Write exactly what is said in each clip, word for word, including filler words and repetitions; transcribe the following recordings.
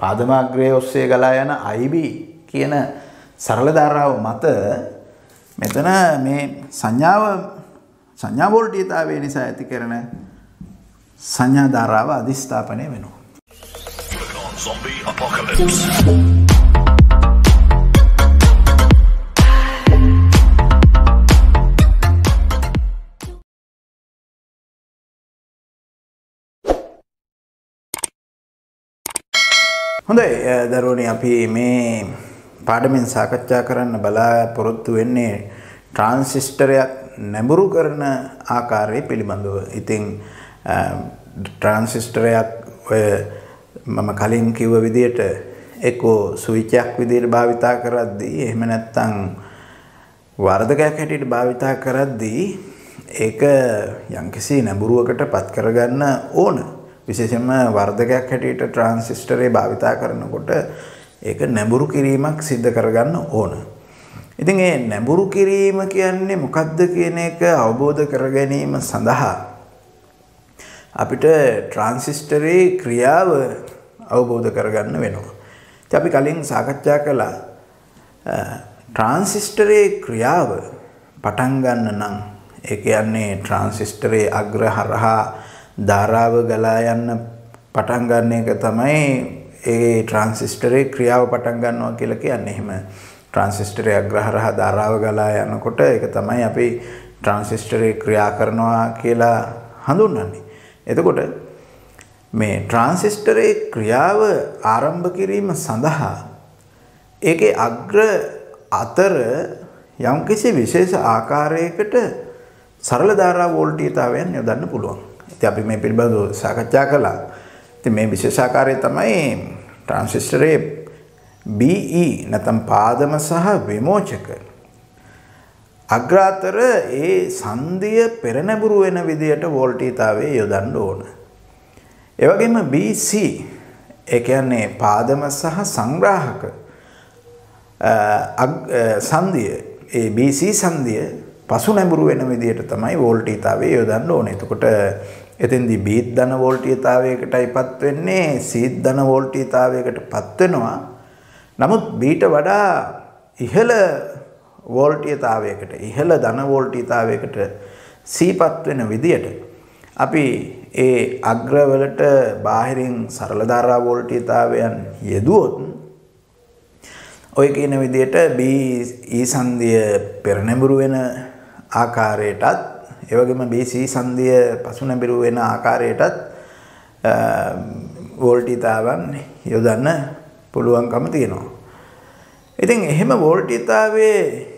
පාදමාග්‍රයේ ඔස්සේ ගලා යන I B කියන සරල ධාරාව මත මෙතන මේ සංඥාව සංඥා වෝල්ටීයතාවය නිසා ඇති කරන සංඥා ධාරාව අධිස්ථාපනය වෙනවා. Zombie apocalypse. හොඳයි දරුවනේ අපි මේ පාඩමෙන් සාකච්ඡා කරන්න බලාපොරොත්තු වෙන්නේ ට්‍රාන්සිස්ටරයක් නැඹුරු කරන ආකාරය පිළිබඳව. ඉතින් ට්‍රාන්සිස්ටරයක් ඔය මම කලින් කිව්ව විදිහට එක්කෝ ස්විච් එකක් විදිහට භාවිතා කරද්දී එහෙම නැත්නම් වර්ධකයක් හැටියට භාවිතා කරද්දී ඒක යම්කිසි නැඹුරුවකට පත් කරගන්න ඕන. විශේෂයෙන්ම වර්ධකයක් හැටියට ට්‍රාන්සිස්ටරේ භාවිතා කරනකොට ඒක නැඹුරු කිරීමක් සිද්ධ කරගන්න ඕන. ඉතින් මේ නැඹුරු කිරීම කියන්නේ මොකක්ද කියන එක අවබෝධ කර ගැනීම සඳහා අපිට ට්‍රාන්සිස්ටරේ ක්‍රියාව අවබෝධ කරගන්න වෙනවා. ඉතින් අපි කලින් සාකච්ඡා කළා ට්‍රාන්සිස්ටරේ ක්‍රියාව පටන් ගන්න නම් ඒ කියන්නේ ට්‍රාන්සිස්ටරේ අග්‍ර හරහා ධාරාව ගලා යන්න පටන් ගන්න එක තමයි ඒ ට්‍රාන්සිස්ටරේ ක්‍රියාව පටන් ගන්නවා කියලා කියන්නේ. එහෙම ට්‍රාන්සිස්ටරේ අග්‍ර හරහා ධාරාව ගලා යනකොට ඒක තමයි අපි ට්‍රාන්සිස්ටරේ ක්‍රියා කරනවා කියලා හඳුන්වන්නේ. එතකොට මේ ට්‍රාන්සිස්ටරේ ක්‍රියාව ආරම්භ කිරීම සඳහා ඒකේ අග්‍ර අතර යම්කිසි විශේෂ ආකාරයකට සරල ධාරා වෝල්ටීයතාවයන් යොදන්න පුළුවන්. ඉතින් අපි මේ පිළිබඳව සාකච්ඡා කළා. ඉතින් මේ විශේෂ ආකාරය තමයි ට්‍රාන්සිස්ටරේ B E නැත්නම් පාදම සහ විමෝචක අග්‍ර අතර ඒ සංදිය පෙරනැඹුරු වෙන විදියට වෝල්ටීයතාවය යොදන්න ඕන. ඒ වගේම B C ඒ කියන්නේ පාදම සහ සංග්‍රාහක සංදිය ඒ B C සංදිය පසු නැඹුරු වෙන විදියට තමයි වෝල්ටීයතාවය යොදන්න ඕනේ. එතකොට එතෙන්දී B ධන වෝල්ටීයතාවයකටයිපත් වෙන්නේ C ධන වෝල්ටීයතාවයකටපත් වෙනවා. නමුත් B ට වඩා ඉහළ වෝල්ටීයතාවයකට ඉහළ ධන වෝල්ටීයතාවයකට C පත් වෙන විදියට අපි ඒ අග්‍රවලට බාහිරින් සරල ධාරා වෝල්ටීයතාවයන් යෙදුවොත් ඔය කියන විදියට B E සංදිය පෙරනැඹුරු වෙන ආකාරයටත් ඒ වගේම B C සංදිය පසු නැඹුරු වෙන ආකාරයටත් වෝල්ටීයතාවන් යොදන්න පුළුවන්කම තියෙනවා. ඉතින් එහෙම වෝල්ටීයතාවයේ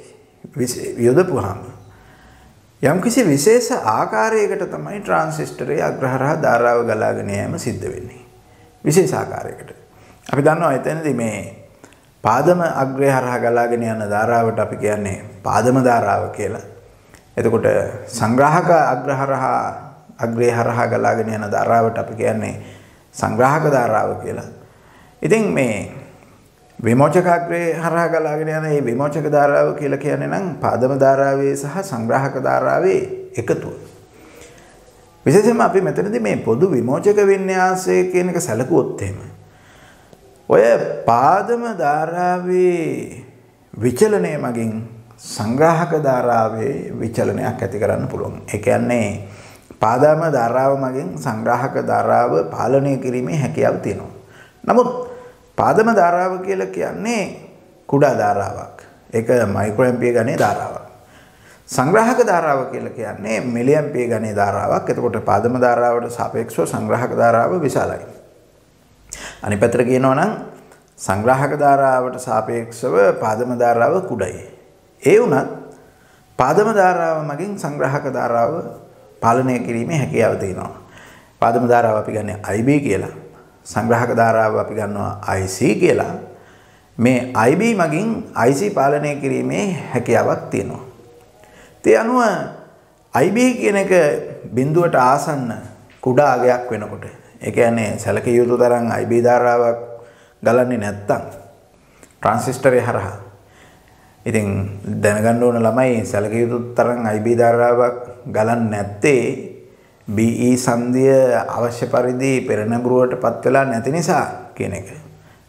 යොදපුවාම යම්කිසි විශේෂ ආකාරයකට තමයි ට්‍රාන්සිස්ටරයේ අග්‍රහරහා ධාරාව ගලාගෙන යෑම සිද්ධ වෙන්නේ. විශේෂ ආකාරයකට. අපි දන්නවා එතනදී මේ පාදම අග්‍රය හරහා ගලාගෙන යන ධාරාවට අපි කියන්නේ පාදම ධාරාව කියලා. එතකොට සංග්‍රාහක අග්‍රහරහා අග්‍රය හරහා ගලාගෙන යන ධාරාවට අපි කියන්නේ සංග්‍රාහක ධාරාව කියලා. ඉතින් මේ විමෝචක අග්‍රේ හරහා ගලාගෙන යන මේ විමෝචක ධාරාව කියලා කියන්නේ නම් පාදම ධාරාවේ සහ සංග්‍රාහක ධාරාවේ එකතුව. විශේෂයෙන්ම අපි මෙතනදී මේ පොදු විමෝචක වින්‍යාසය කියන එක සැලකුවොත් එහෙම ඔය පාදම ධාරාවේ විචලනය මගින් සංග්‍රාහක ධාරාවේ විචලනයක් ඇති කරන්න පුළුවන්. ඒ කියන්නේ පාදම ධාරාව මගින් සංග්‍රාහක ධාරාව පාලනය කිරීමේ හැකියාව තියෙනවා. නමුත් පාදම ධාරාව කියලා කියන්නේ කුඩා ධාරාවක්. ඒක මයික්‍රෝ ඇම්පියර් ගණයේ ධාරාවක්. සංග්‍රාහක ධාරාව කියලා කියන්නේ මිලි ඇම්පියර් ගණයේ ධාරාවක්. එතකොට පාදම ධාරාවට සාපේක්ෂව සංග්‍රාහක ධාරාව විශාලයි. අනිත් පැත්තට කියනවා නම් සංග්‍රාහක ධාරාවට සාපේක්ෂව පාදම ධාරාව කුඩයි. ඒ වුණත් පාදම ධාරාව මගින් සංග්‍රාහක ධාරාව පාලනය කිරීමේ හැකියාව තියෙනවා. පාදම ධාරාව අපි ගන්නේ I B කියලා. සංග්‍රාහක ධාරාව අපි ගන්නවා I C කියලා. මේ I B මගින් I C පාලනය කිරීමේ හැකියාවක් තියෙනවා. ඒ අනුව I B කියන එක බිඳුවට ආසන්න කුඩා අගයක් වෙනකොට ඒ කියන්නේ සැලකිය යුතු තරම් I B ධාරාවක් ගලන්නේ නැත්තම් ට්‍රාන්සිස්ටරේ හරහා ඉතින් දැනගන්න ඕන ළමයි සැලකිය යුතු තරම් I B ධාරාවක් ගලන්නේ නැත්තේ B E සංදිය අවශ්‍ය පරිදි පෙරනැඹුරුවටපත් වෙලා නැති නිසා කියන එක.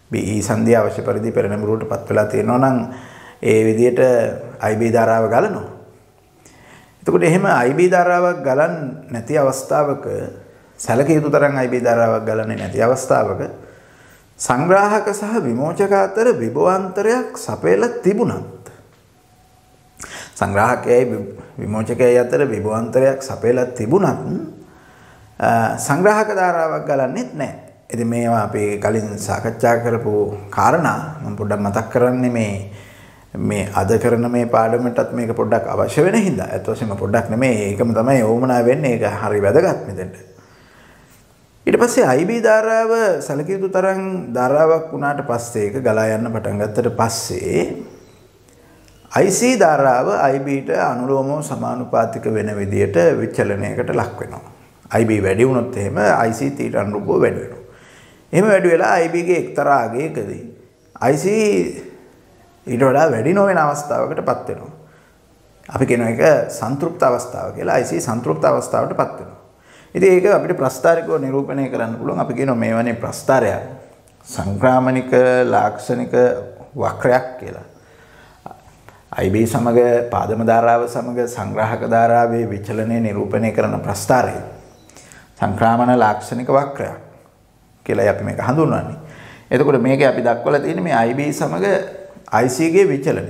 B E සංදිය අවශ්‍ය පරිදි පෙරනැඹුරුවටපත් වෙලා තියෙනවා නම් ඒ විදිහට I B ධාරාව ගලනවා. එතකොට එහෙම I B ධාරාවක් ගලන්නේ නැති අවස්ථාවක සැලකිය යුතු තරම් I B ධාරාවක් ගලන්නේ නැති අවස්ථාවක සංග්‍රාහක සහ විමෝචක අතර විභවාන්තරයක් සපයලා තිබුණත් සංග්‍රාහකයයි විමෝචකයයි අතර විභවාන්තරයක් සපයලා තිබුණත් සංග්‍රාහක ධාරාවක් ගලන්නෙත් නැහැ. ඉතින් මේවා අපි කලින් සාකච්ඡා කරපු කාරණා මම පොඩ්ඩක් මතක් කරන්නේ මේ මේ අද කරන මේ පාඩමටත් මේක පොඩ්ඩක් අවශ්‍ය වෙන හින්දා. ඒත් වශයෙන්ම පොඩ්ඩක් නෙමෙයි ඒකම තමයි ඕමනා වෙන්නේ. ඒක හරි වැදගත් මෙතෙන්ට. ඊට පස්සේ I B ධාරාව සැලකිය යුතු තරම් ධාරාවක් වුණාට පස්සේ ඒක ගලා යන්න පටන් ගත්තට පස්සේ I C ධාරාව I B ට අනුලෝමව සමානුපාතික වෙන විදියට විචලනයකට ලක් වෙනවා. I B වැඩි වුණොත් එහෙම I C ඊට අනුරූපව වැඩි වෙනවා. එහෙම වැඩි වෙලා I B ගේ එක්තරා අගයකදී I C ඊට වඩා වැඩි නොවන අවස්ථාවකටපත් වෙනවා. අපි කියන එක සන්තුෂ්ත අවස්ථාව කියලා. I C සන්තුෂ්ත අවස්ථාවටපත් වෙනවා. ඉතින් ඒක අපිට ප්‍රස්ථාරිකව නිරූපණය කරන්න පුළුවන්. අපි කියනවා මේවනේ ප්‍රස්ථාරයක් සංක්‍රාමනික ලාක්ෂණික වක්‍රයක් කියලා. I B සමග පාදම ධාරාව සමග සංග්‍රාහක ධාරාවේ විචලනය නිරූපණය කරන ප්‍රස්ථාරය සංක්‍රාමන ලාක්ෂණික වක්‍රයක් කියලා අපි මේක හඳුන්වන්නේ. එතකොට මේකේ අපි දක්වලා තියෙන්නේ මේ I B සමග I C ගේ විචලනය.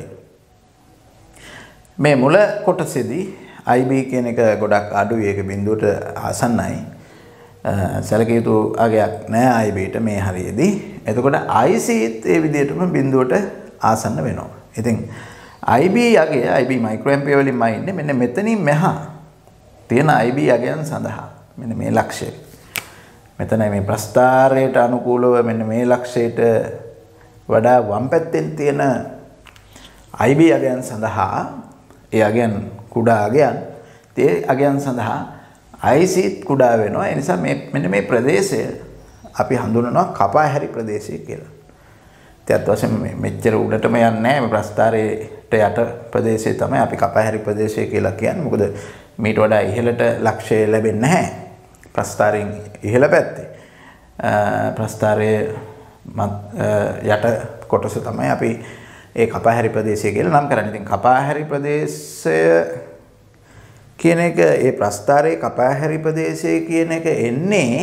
මේ මුල කොටසේදී I B කියන එක ගොඩක් අඩුයි, ඒක බිඳුවට ආසන්නයි. සැලකිය යුතු අගයක් නෑ I B ට මේ හරියේදී. එතකොට I C ත් ඒ විදිහටම බිඳුවට ආසන්න වෙනවා. ඉතින් I B අගය I B මයික්‍රෝඇම්පියර් වලින්ම ඉන්නේ මෙන්න මෙතනින් මෙහා තියෙන I B අගයන් සඳහා මෙන්න මේ ලක්ෂය. මෙතනයි මේ ප්‍රස්ථාරයට අනුකූලව මෙන්න මේ ලක්ෂයට වඩා වම් පැත්තෙන් තියෙන I B අගයන් සඳහා ඒ අගයන් කුඩා අගයන් ඒ අගයන් සඳහා I C කුඩා වෙනවා. ඒ නිසා මේ මෙන්න මේ ප්‍රදේශය අපි හඳුන්වනවා කපාහැරි ප්‍රදේශය කියලා. ඒත් වශයෙන් මෙච්චර උඩටම යන්නේ නැහැ. මේ ප්‍රස්ථාරයට යට ප්‍රදේශය තමයි අපි කපාහැරි ප්‍රදේශය කියලා කියන්නේ. මොකද මීට වඩා ඉහළට ලක්ෂය ලැබෙන්නේ නැහැ. ප්‍රස්ථාරයෙන් ඉහළ පැත්තේ ප්‍රස්ථාරයේ යට කොටස තමයි අපි ඒ කපාහැරි ප්‍රදේශය කියලා නම් කරන්නේ. ඉතින් කපාහැරි ප්‍රදේශය කියන එක ඒ ප්‍රස්ථාරයේ කපාහැරි ප්‍රදේශය කියන එක එන්නේ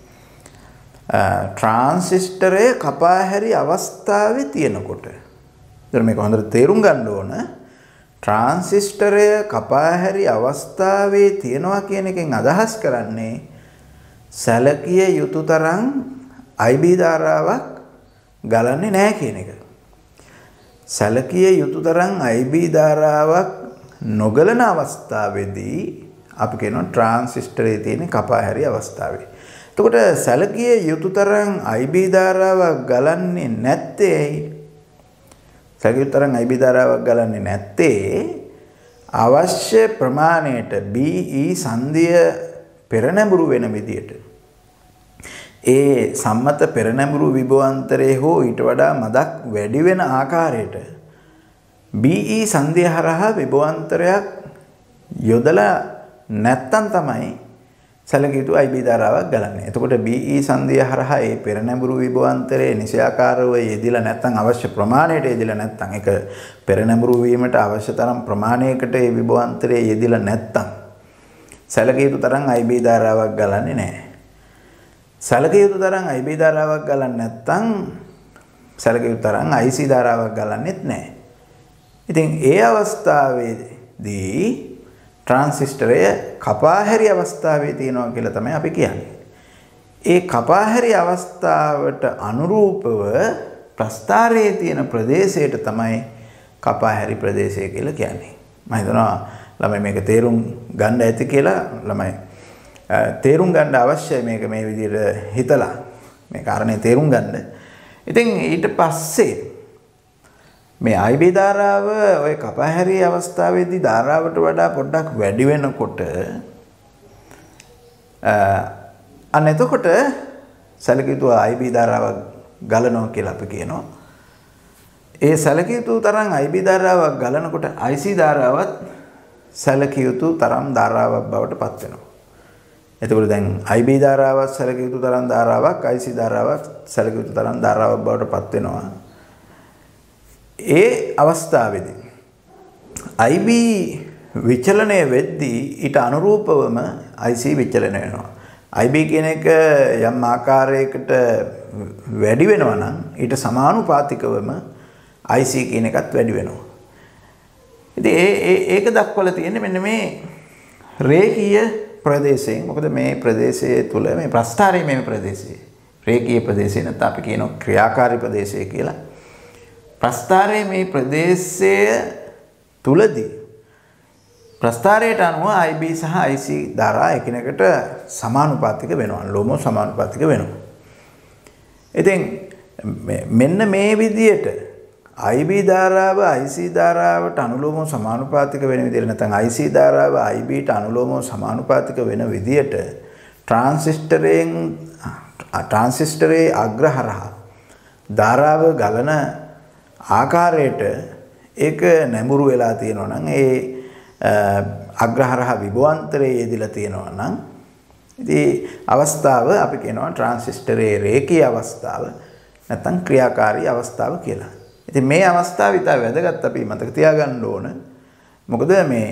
ට්‍රාන්සිස්ටරයේ කපාහැරි අවස්ථාවේ තියෙනකොට. ඒතර මේක හොඳට තේරුම් ගන්න ඕන. ට්‍රාන්සිස්ටරය කපාහැරි අවස්ථාවේ තියෙනවා කියන එකෙන් අදහස් කරන්නේ සැලකිය යුතු තරම් I B ධාරාවක් ගලන්නේ නැහැ කියන එක. සැලකිය යුතු තරම් I B ධාරාවක් නොගලන අවස්ථාවේදී අපි කියනවා ට්‍රාන්සිස්ටරයේ තියෙන කපාහැරි අවස්ථාවේ. එතකොට සැලකිය යුතු තරම් I B ධාරාවක් ගලන්නේ නැත්තේ ඇයි? සැලකිය යුතු තරම් I B ධාරාවක් ගලන්නේ නැත්තේ අවශ්‍ය ප්‍රමාණයට B E සංදිය පෙරනැඹුරු වෙන විදියට ඒ සම්මත පෙරනැඹුරු විභවාන්තරයේ හෝ ඊට වඩා මදක් වැඩි වෙන ආකාරයට B E සංදිය හරහා විභවාන්තරයක් යොදලා නැත්තම් තමයි සැලකිය යුතු I B ධාරාවක් ගලන්නේ. එතකොට B E සංදිය හරහා ඒ පෙරනැඹුරු විභවාන්තරයේ නිසියාකාරව යෙදිලා නැත්තම් අවශ්‍ය ප්‍රමාණයට යෙදිලා නැත්තම් ඒක පෙරනැඹුරු වීමට අවශ්‍ය තරම් ප්‍රමාණයකට ඒ විභවාන්තරයේ යෙදිලා නැත්තම් සැලකිය යුතු තරම් I B ධාරාවක් ගලන්නේ නැහැ. සැලකිය යුතු තරම් I B ධාරාවක් ගලන්නේ නැත්තම් සැලකිය යුතු තරම් I C ධාරාවක් ගලන්නේත් නැහැ. ඉතින් ඒ අවස්ථාවේදී ට්‍රාන්සිස්ටරය කපාහැරි අවස්ථාවේ තියෙනවා කියලා තමයි අපි කියන්නේ. ඒ කපාහැරි අවස්ථාවට අනුරූපව ප්‍රස්ථාරයේ තියෙන ප්‍රදේශයට තමයි කපාහැරි ප්‍රදේශය කියලා කියන්නේ. මම හිතනවා ළමයි මේක තේරුම් ගන්න ඇති කියලා. ළමයි තේරුම් ගන්න අවශ්‍යයි මේක මේ විදිහට හිතලා මේ කාරණේ තේරුම් ගන්න. ඉතින් ඊට පස්සේ මේ I B ධාරාව ඔය කපාහැරි අවස්ථාවේදී ධාරාවට වඩා පොඩ්ඩක් වැඩි වෙනකොට අන්න එතකොට සැලකිය යුතු I B ධාරාවක් ගලනවා කියලා අපි කියනවා. ඒ සැලකිය යුතු තරම් I B ධාරාවක් ගලනකොට I C ධාරාවත් සැලකිය යුතු තරම් ධාරාවක් බවට පත් වෙනවා. එතකොට දැන් I B ධාරාවක් සැලකිය යුතු තරම් ධාරාවක් I C ධාරාවක් සැලකිය යුතු තරම් ධාරාවක් බවට පත් වෙනවා. ඒ අවස්ථාවේදී I B විචලනය වෙද්දී ඊට අනුරූපවම I C විචලනය වෙනවා. I B කියන එක යම් ආකාරයකට වැඩි වෙනවා නම් ඊට සමානුපාතිකවම I C කියන එකත් වැඩි වෙනවා. ඉතින් ඒ ඒක දක්වලා තියෙන්නේ මෙන්න මේ රේඛීය ප්‍රදේශයෙන්. මොකද මේ ප්‍රදේශයේ තුල මේ ප්‍රස්ථාරයේ මේ ප්‍රදේශයේ රේඛීය ප්‍රදේශය නැත්නම් අපි කියනවා ක්‍රියාකාරී ප්‍රදේශය කියලා. ප්‍රස්ථාරයේ මේ ප්‍රදේශය තුලදී ප්‍රස්ථාරයට අනුව I B සහ I C ධාරා එකිනෙකට සමානුපාතික වෙනවා. ලෝම සමානුපාතික වෙනවා. ඉතින් මෙන්න මේ විදියට I B ධාරාව I C ධාරාවට අනුලෝමව සමානුපාතික වෙන විදියට නැත්නම් I C ධාරාව I B ට අනුලෝමව සමානුපාතික වෙන විදියට ට්‍රාන්සිස්ටරයෙන් ට්‍රාන්සිස්ටරයේ අග්‍රහරහා ධාරාව ගලන ආකාරයට ඒක නැඹුරු වෙලා තියෙනවා නම් ඒ අග්‍රහරහා විභවාන්තරයේ යෙදিলা තියෙනවා නම් ඉතින් අවස්ථාව අපි කියනවා ට්‍රාන්සිස්ටරයේ රේඛීය අවස්ථාව නැත්නම් ක්‍රියාකාරී අවස්ථාව කියලා. ඉතින් මේ අවස්ථාව ඉතා වැදගත් අපි මතක තියාගන්න ඕන. මොකද මේ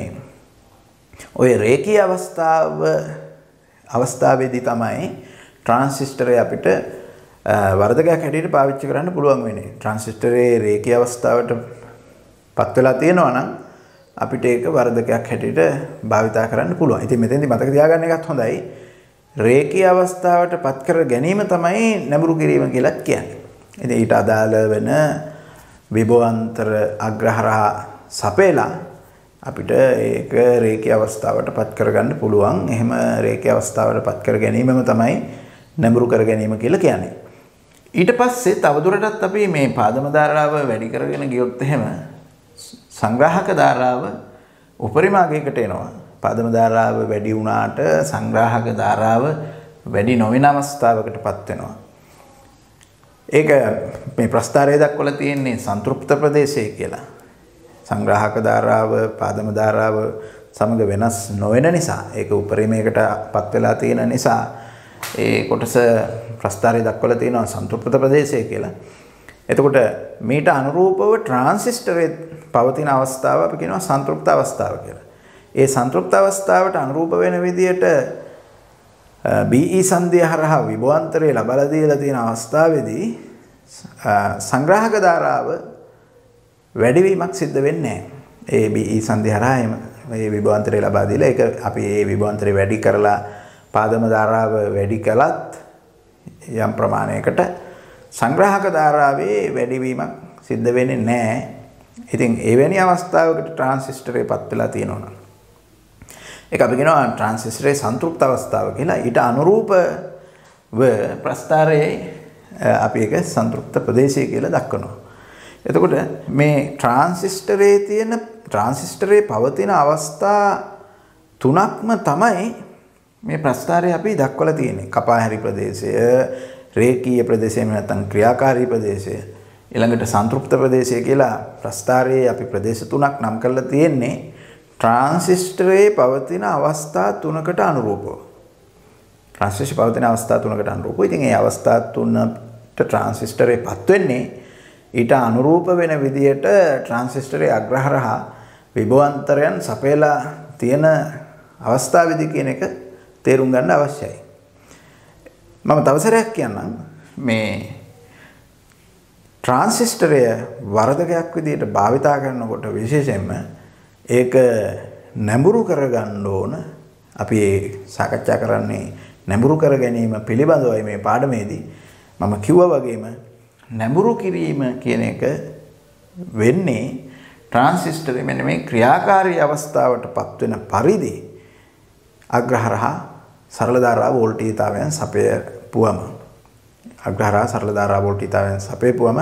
ඔය රේඛීය අවස්ථාව අවස්ථාවේදී තමයි ට්‍රාන්සිස්ටරය අපිට වර්ධකයක් හැටියට පාවිච්චි කරන්න පුළුවන් වෙන්නේ. ට්‍රාන්සිස්ටරයේ රේඛීය අවස්ථාවට පත් වෙලා තියෙනවා නම් අපිට ඒක වර්ධකයක් හැටියට භාවිතා කරන්න පුළුවන්. ඉතින් මෙතෙන්දි මතක තියාගන්න එකත් හොඳයි. රේඛීය අවස්ථාවට පත් කර ගැනීම තමයි නැඹුරු කිරීම කියලා කියන්නේ. ඉතින් ඊට අදාළ වෙන විභවාන්තර අග්‍රහරහා සපේලා අපිට ඒක රේඛීය අවස්ථාවට පත් කරගන්න පුළුවන්. එහෙම රේඛීය අවස්ථාවට පත් කර ගැනීමම තමයි නැඹුරු කර ගැනීම කියලා කියන්නේ. ඊට පස්සේ තවදුරටත් අපි මේ පාදම ධාරාව වැඩි කරගෙන ගියොත් එහෙම සංග්‍රාහක ධාරාව උපරිම අගයකට එනවා. පාදම ධාරාව වැඩි වුණාට සංග්‍රාහක ධාරාව වැඩි නොවන අවස්ථාවකටපත් වෙනවා. ඒක මේ ප්‍රස්ථාරයේ දක්වලා තියෙන්නේ සන්තුෂ්ත ප්‍රදේශය කියලා. සංග්‍රාහක ධාරාව පාදම ධාරාව සමග වෙනස් නොවන නිසා ඒක උපරිමයකටපත් වෙලා තියෙන නිසා ඒ කොටස ප්‍රස්ථාරයේ දක්වලා තියෙනවා සන්තුෂ්ත ප්‍රදේශය කියලා. එතකොට මීට අනුරූපව ට්‍රාන්සිස්ටරයේ පවතින අවස්ථාව අපි කියනවා සන්තුෂ්ත අවස්ථාව කියලා. ඒ සන්තුෂ්ත අවස්ථාවට අනුරූප වෙන විදියට B E සංධිය හරහා විභවාන්තරය ලබා දීලා තියෙන අවස්ථාවේදී සංග්‍රාහක ධාරාව වැඩිවීමක් සිද්ධ වෙන්නේ නැහැ. ඒ B E සංධිය හරහා මේ විභවාන්තරය ලබා දීලා ඒක අපි මේ විභවාන්තරය වැඩි කරලා පාදම ධාරාව වැඩි කළත් යම් ප්‍රමාණයකට සංග්‍රාහක ධාරාවේ වැඩිවීමක් සිද්ධ වෙන්නේ නැහැ. ඉතින් එවැනි අවස්ථාවකට ට්‍රාන්සිස්ටරේ පත් වෙලා තියෙනවා. ඒක අපි කියනවා ට්‍රාන්සිස්ටරේ සන්තුෂ්ත අවස්ථාව කියලා. ඊට අනුරූපව ප්‍රස්ථාරයේ අපි ඒක සන්තුෂ්ත ප්‍රදේශය කියලා දක්වනවා. එතකොට මේ ට්‍රාන්සිස්ටරේ තියෙන ට්‍රාන්සිස්ටරේ පවතින අවස්ථා තුනක්ම තමයි මේ ප්‍රස්ථාරයේ අපි දක්වලා තියෙන්නේ. කපාහැරි ප්‍රදේශය, රේඛීය ප්‍රදේශය නැත්නම් ක්‍රියාකාරී ප්‍රදේශය, ඊළඟට සන්තුෂ්ත ප්‍රදේශය කියලා ප්‍රස්ථාරයේ අපි ප්‍රදේශ තුනක් නම් කරලා තියෙන්නේ ට්‍රාන්සිස්ටරයේ පවතින අවස්ථා තුනකට අනුරූපව. ට්‍රාන්සිස්ටරයේ පවතින අවස්ථා තුනකට අනුරූපව. ඉතින් මේ අවස්ථා තුනට ට්‍රාන්සිස්ටරේ පත් වෙන්නේ ඊට අනුරූප වෙන විදියට ට්‍රාන්සිස්ටරයේ අග්‍රහරහා විභවාන්තරයන් සපයලා තියෙන අවස්ථාවේදී කියන එක තේරුම් ගන්න අවශ්‍යයි. මම තව සැරයක් කියන්නම් මේ ට්‍රාන්සිස්ටරය වර්ධකයක් විදියට භාවිතා කරනකොට විශේෂයෙන්ම ඒක නැඹුරු කරගන්න ඕන. අපි සාකච්ඡා කරන්නේ නැඹුරු කර ගැනීම පිළිබඳවයි මේ පාඩමේදී. මම කිව්වා වගේම නැඹුරු කිරීම කියන එක වෙන්නේ ට්‍රාන්සිස්ටරේ මෙන්න මේ ක්‍රියාකාරී අවස්ථාවටපත් වෙන පරිදි අග්‍රහරහා සරල ධාරා වෝල්ටීයතාවයන් සපයපුවම අග්‍රහරහා සරල ධාරා වෝල්ටීයතාවයන් සපයපුවම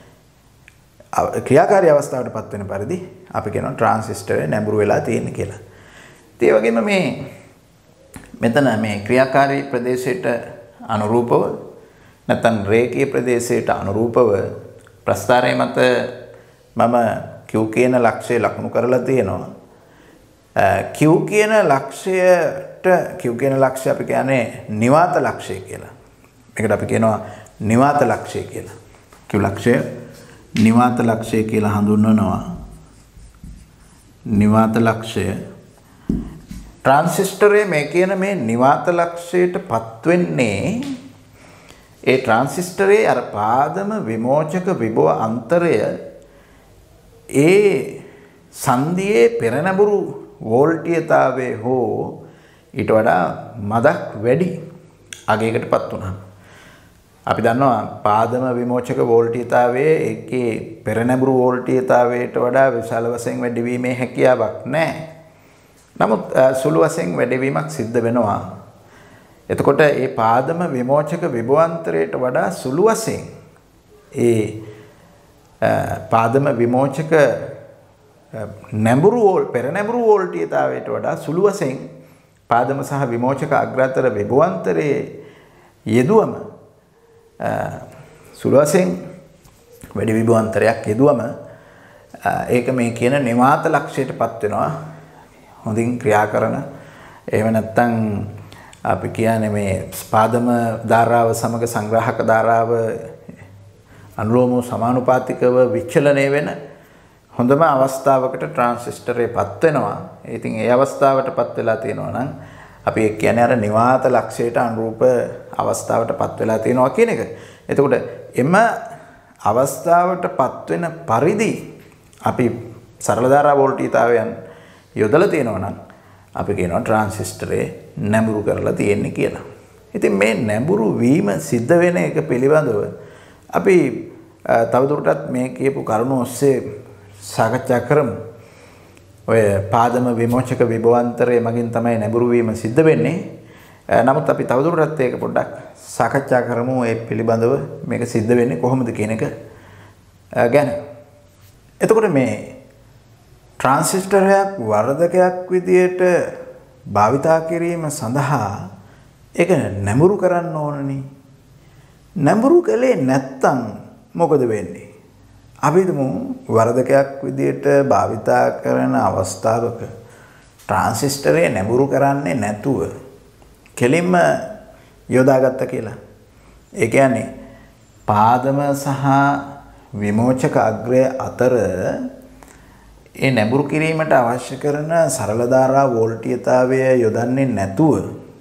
ක්‍රියාකාරී අවස්ථාවටපත් වෙන පරිදි අපි කියනවා ට්‍රාන්සිස්ටරේ නැඹුරු වෙලා තියෙන කියලා. ඒ වගේම මේ මෙතන මේ ක්‍රියාකාරී ප්‍රදේශයට අනුරූපව නැත්නම් රේඛීය ප්‍රදේශයට අනුරූපව ප්‍රස්ථාරයේ මත මම Q කියන ලක්ෂය ලකුණු කරලා තියෙනවා. Q කියන ලක්ෂයට Q කියන ලක්ෂය අපි කියන්නේ නිවාත ලක්ෂය කියලා. මේකට අපි කියනවා නිවාත ලක්ෂය කියලා. Q ලක්ෂය නිවාත ලක්ෂය කියලා හඳුන්වනවා. නිවාත ලක්ෂය ට්‍රාන්සිස්ටරයේ මේ කියන මේ නිවාත ලක්ෂයට පත් වෙන්නේ ඒ ට්‍රාන්සිස්ටරයේ අර පාදම විමෝචක විභව අන්තරය ඒ සංදියේ පෙරනැඹුරු වෝල්ටීයතාවයේ හෝ ඊට වඩා මදක් වැඩි අගයකටපත් වුණා. අපි දන්නවා පාදම විමෝචක වෝල්ටීයතාවයේ ඒකේ පෙරනැඹුරු වෝල්ටීයතාවයට වඩා විශාල වශයෙන් වැඩිවීමේ හැකියාවක් නැහැ. නමුත් සුළු වශයෙන් වැඩිවීමක් සිද්ධ වෙනවා. එතකොට මේ පාදම විමෝචක විභවාන්තරයට වඩා සුළු වශයෙන් ඒ පාදම විමෝචක නැඹුරු වෝල් පෙරනැඹුරු වෝල්ටීයතාවයට වඩා සුළු වශයෙන් පාදම සහ විමෝචක අග්‍රතර විභවාන්තරයේ යෙදුවම සුළු වශයෙන් වැඩි විභවාන්තරයක් යෙදුවම ඒක මේ කියන නිවාත ලක්ෂයටපත් වෙනවා. හොඳින් ක්‍රියා කරන එහෙම නැත්නම් අපි කියන්නේ මේ පාදම ධාරාව සමග සංග්‍රාහක ධාරාව අනුලෝම සමානුපාතිකව විචලනය වෙන හොඳම අවස්ථාවකට ට්‍රාන්සිස්ටරේපත් වෙනවා. ඉතින් ඒ අවස්ථාවටපත් වෙලා තියෙනවා නම් අපි ඒ කියන්නේ අර නිවාත ලක්ෂයට අනුරූප අවස්ථාවටපත් වෙලා තියෙනවා කියන එක. එතකොට එම අවස්ථාවටපත් වෙන පරිදි අපි සරල ධාරා වෝල්ටීයතාවයන් යොදලා තියෙනවා නම් අපි කියනවා ට්‍රාන්සිස්ටරේ නැඹුරු කරලා තියෙන්නේ කියලා. ඉතින් මේ නැඹුරු වීම සිද්ධ වෙන එක පිළිබඳව අපි තවදුරටත් මේ කියපු කරුණු ඔස්සේ සාකච්ඡා කරමු. ඔය පාදම විමෝචක විභවාන්තරයේ මගින් තමයි නැඹුරු වීම සිද්ධ වෙන්නේ. නමුත් අපි තවදුරටත් ඒක පොඩ්ඩක් සාකච්ඡා කරමු ඒ පිළිබඳව මේක සිද්ධ වෙන්නේ කොහොමද කියන එක ගැන. එතකොට මේ ට්‍රාන්සිස්ටරයක් වර්ධකයක් විදියට භාවිතා කිරීම සඳහා ඒක නැඹුරු කරන්න ඕනනේ. නැඹුරු කළේ නැත්තම් මොකද වෙන්නේ? අපි හිතමු වර්ධකයක් විදියට භාවිතා කරන අවස්ථාවක ට්‍රාන්සිස්ටරේ නැඹුරු කරන්නේ නැතුව කෙලින්ම යොදාගත්ත කියලා. ඒ කියන්නේ පාදම සහ විමෝචක අග්‍රය අතර ඒ නැඹුරු කිරීමට අවශ්‍ය කරන සරල ධාරා වෝල්ටීයතාවය යොදන්නේ නැතුව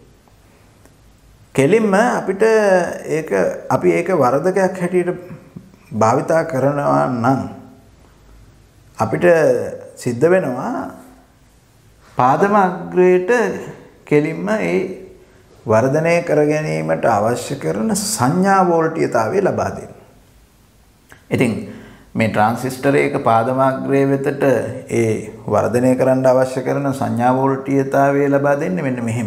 කෙලින්ම අපිට ඒක අපි ඒක වර්ධකයක් හැටියට භාවිතා කරනවා නම් අපිට සිද්ධ වෙනවා පාදම අග්‍රයට කෙලින්ම ඒ වර්ධනය කර ගැනීමට අවශ්‍ය කරන සංඥා වෝල්ටීයතාවය ලබා දෙන්න. ඉතින් මේ ට්‍රාන්සිස්ටරයක පාදමාග්‍රය වෙතට ඒ වර්ධනය කරන්න අවශ්‍ය කරන සංඥා වෝල්ටීයතාවය ලබා දෙන්නේ මෙන්න මෙහෙම.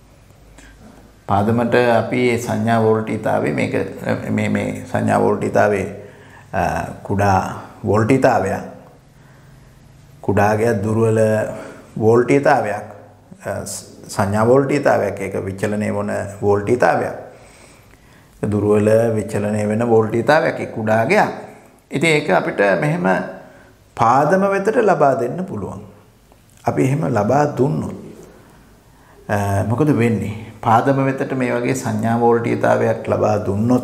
පාදමට අපි මේ සංඥා වෝල්ටීයතාවය මේක මේ මේ සංඥා වෝල්ටීයතාවයේ කුඩා වෝල්ටීයතාවයක් කුඩාගේ දුර්වල වෝල්ටීයතාවයක් සංඥා වෝල්ටීයතාවයක් ඒක විචලනය වන වෝල්ටීයතාවයක් දුර්වල විචලනය වෙන වෝල්ටීයතාවයක් ඒ කුඩාගේ. ඉතින් ඒක අපිට මෙහෙම පාදම වෙතට ලබා දෙන්න පුළුවන්. අපි එහෙම ලබා දුන්නොත් මොකද වෙන්නේ? පාදම වෙතට මේ වගේ සංඥා වෝල්ටීයතාවයක් ලබා දුන්නොත්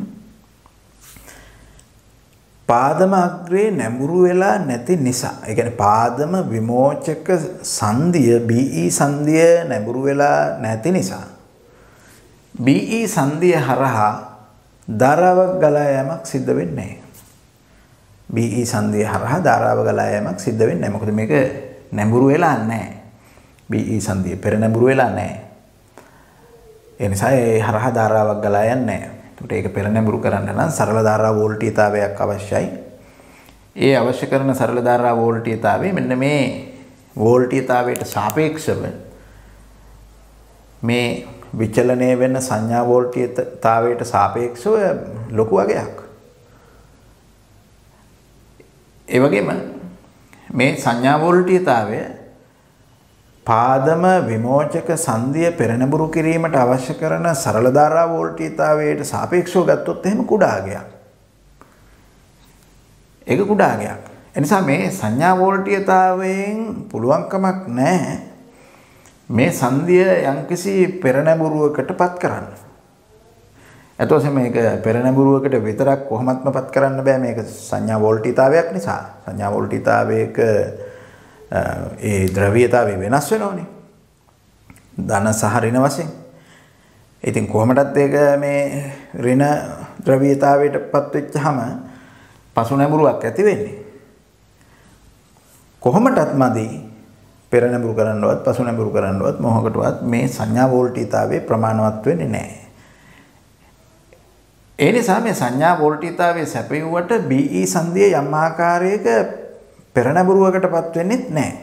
පාදම අග්‍රේ නැඹුරු වෙලා නැති නිසා, ඒ කියන්නේ පාදම විමෝචක සංදිය B E සංදිය නැඹුරු වෙලා නැති නිසා B E සංදිය හරහා ධාරාවක් ගලා යෑමක් සිද්ධ වෙන්නේ නැහැ. B E සංදිය හරහා ධාරාව ගලා යෑමක් සිද්ධ වෙන්නේ නැහැ. මොකද මේක නැඹුරු වෙලා නැහැ. B E සංදිය පෙර නැඹුරු වෙලා නැහැ. ඒ නිසා ඒ හරහා ධාරාවක් ගලා යන්නේ නැහැ. ඒකට ඒක පෙර නැඹුරු කරන්න නම් සරල ධාරා වෝල්ටීයතාවයක් අවශ්‍යයි. ඒ අවශ්‍ය කරන සරල ධාරා වෝල්ටීයතාවය මෙන්න මේ වෝල්ටීයතාවයට සාපේක්ෂව මේ විචලනය වෙන සංඥා වෝල්ටීයතාවයට සාපේක්ෂව ලොකු වගයක්. ඒ වගේම මේ සංඥා වෝල්ටීයතාවය පාදම විමෝචක සංදිය පෙරනැඹුරු කිරීමට අවශ්‍ය කරන සරල ධාරා වෝල්ටීයතාවයට සාපේක්ෂව ගත්තොත් එහෙම කුඩාගයක්. ඒක කුඩාගයක්. ඒ නිසා මේ සංඥා වෝල්ටීයතාවයෙන් පුළුවන් කමක් නැහැ මේ සංදිය යම්කිසි පෙරණැඹුරුවකටපත් කරන්න. එතකොට මේක පෙරණැඹුරුවකට විතරක් කොහොමත්මපත් කරන්න බෑ මේක සංඥා වෝල්ටීතාවයක් නිසා. සංඥා වෝල්ටීතාවයක ඒ ද්‍රව්‍යතාවය වෙනස් වෙනවනේ. ධන සහ ඍණ වශයෙන්. ඉතින් කොහොමදත් ඒක මේ ඍණ ද්‍රව්‍යතාවයටපත් වෙච්චාම පසු නැඹුරුවක් ඇති වෙන්නේ. කොහොමදත් මදි පෙර නැඹුරු කරන්නවත් පසු නැඹුරු කරන්නවත් මොහොකටවත් මේ සංඥා වෝල්ටීතාවයේ ප්‍රමාණවත් වෙන්නේ නැහැ. ඒ නිසා මේ සංඥා වෝල්ටීතාවයේ සැපයුවට B E සංදිය යම් ආකාරයක පෙර නැඹුරුවකටපත් වෙන්නේ නැහැ.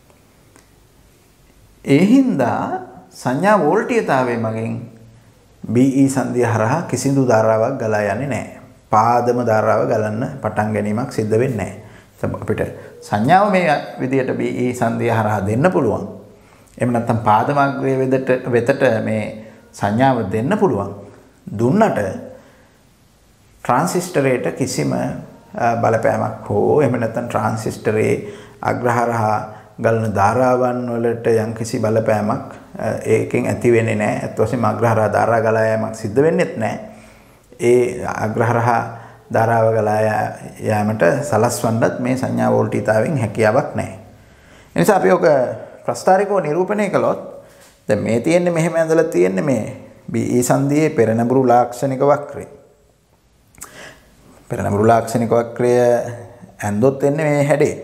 ඒ හින්දා සංඥා වෝල්ටීයතාවයේ මගින් B E සංදිය හරහා කිසිදු ධාරාවක් ගලා යන්නේ නැහැ. පාදම ධාරාව ගලන්න පටන් ගැනීමක් සිද්ධ වෙන්නේ නැහැ. අපිට සංඥාව මේ විදියට B E සංදිය හරහා දෙන්න පුළුවන්. එහෙම නැත්නම් පාදමග්‍රයේ වෙදට වෙතට මේ සංඥාව දෙන්න පුළුවන්. දුන්නට ට්‍රාන්සිස්ටරේට කිසිම බලපෑමක් හෝ එහෙම නැත්නම් ට්‍රාන්සිස්ටරේ අග්‍රහරහා ගලන ධාරාවන් වලට යම්කිසි බලපෑමක් ඒකෙන් ඇති වෙන්නේ නැහැ. අත් වශයෙන්ම අග්‍රහරහා ධාරා ගලා යාමක් සිද්ධ වෙන්නේත් නැහැ. ඒ අග්‍රහරහා ධාරාව ගලා යාමට සලස්වන්නත් මේ සංඥා වෝල්ටීතාවෙන් හැකියාවක් නැහැ. ඒ නිසා අපි ඔක ප්‍රස්තාරිකව නිරූපණය කළොත් දැන් මේ තියෙන්නේ මෙහෙම ඇඳලා තියෙන්නේ මේ B E සංදියේ පෙරනඹුරු ලාක්ෂණික වක්‍රය. පෙරනඹුරු ලාක්ෂණික වක්‍රය ඇඳොත් එන්නේ මේ හැඩේ.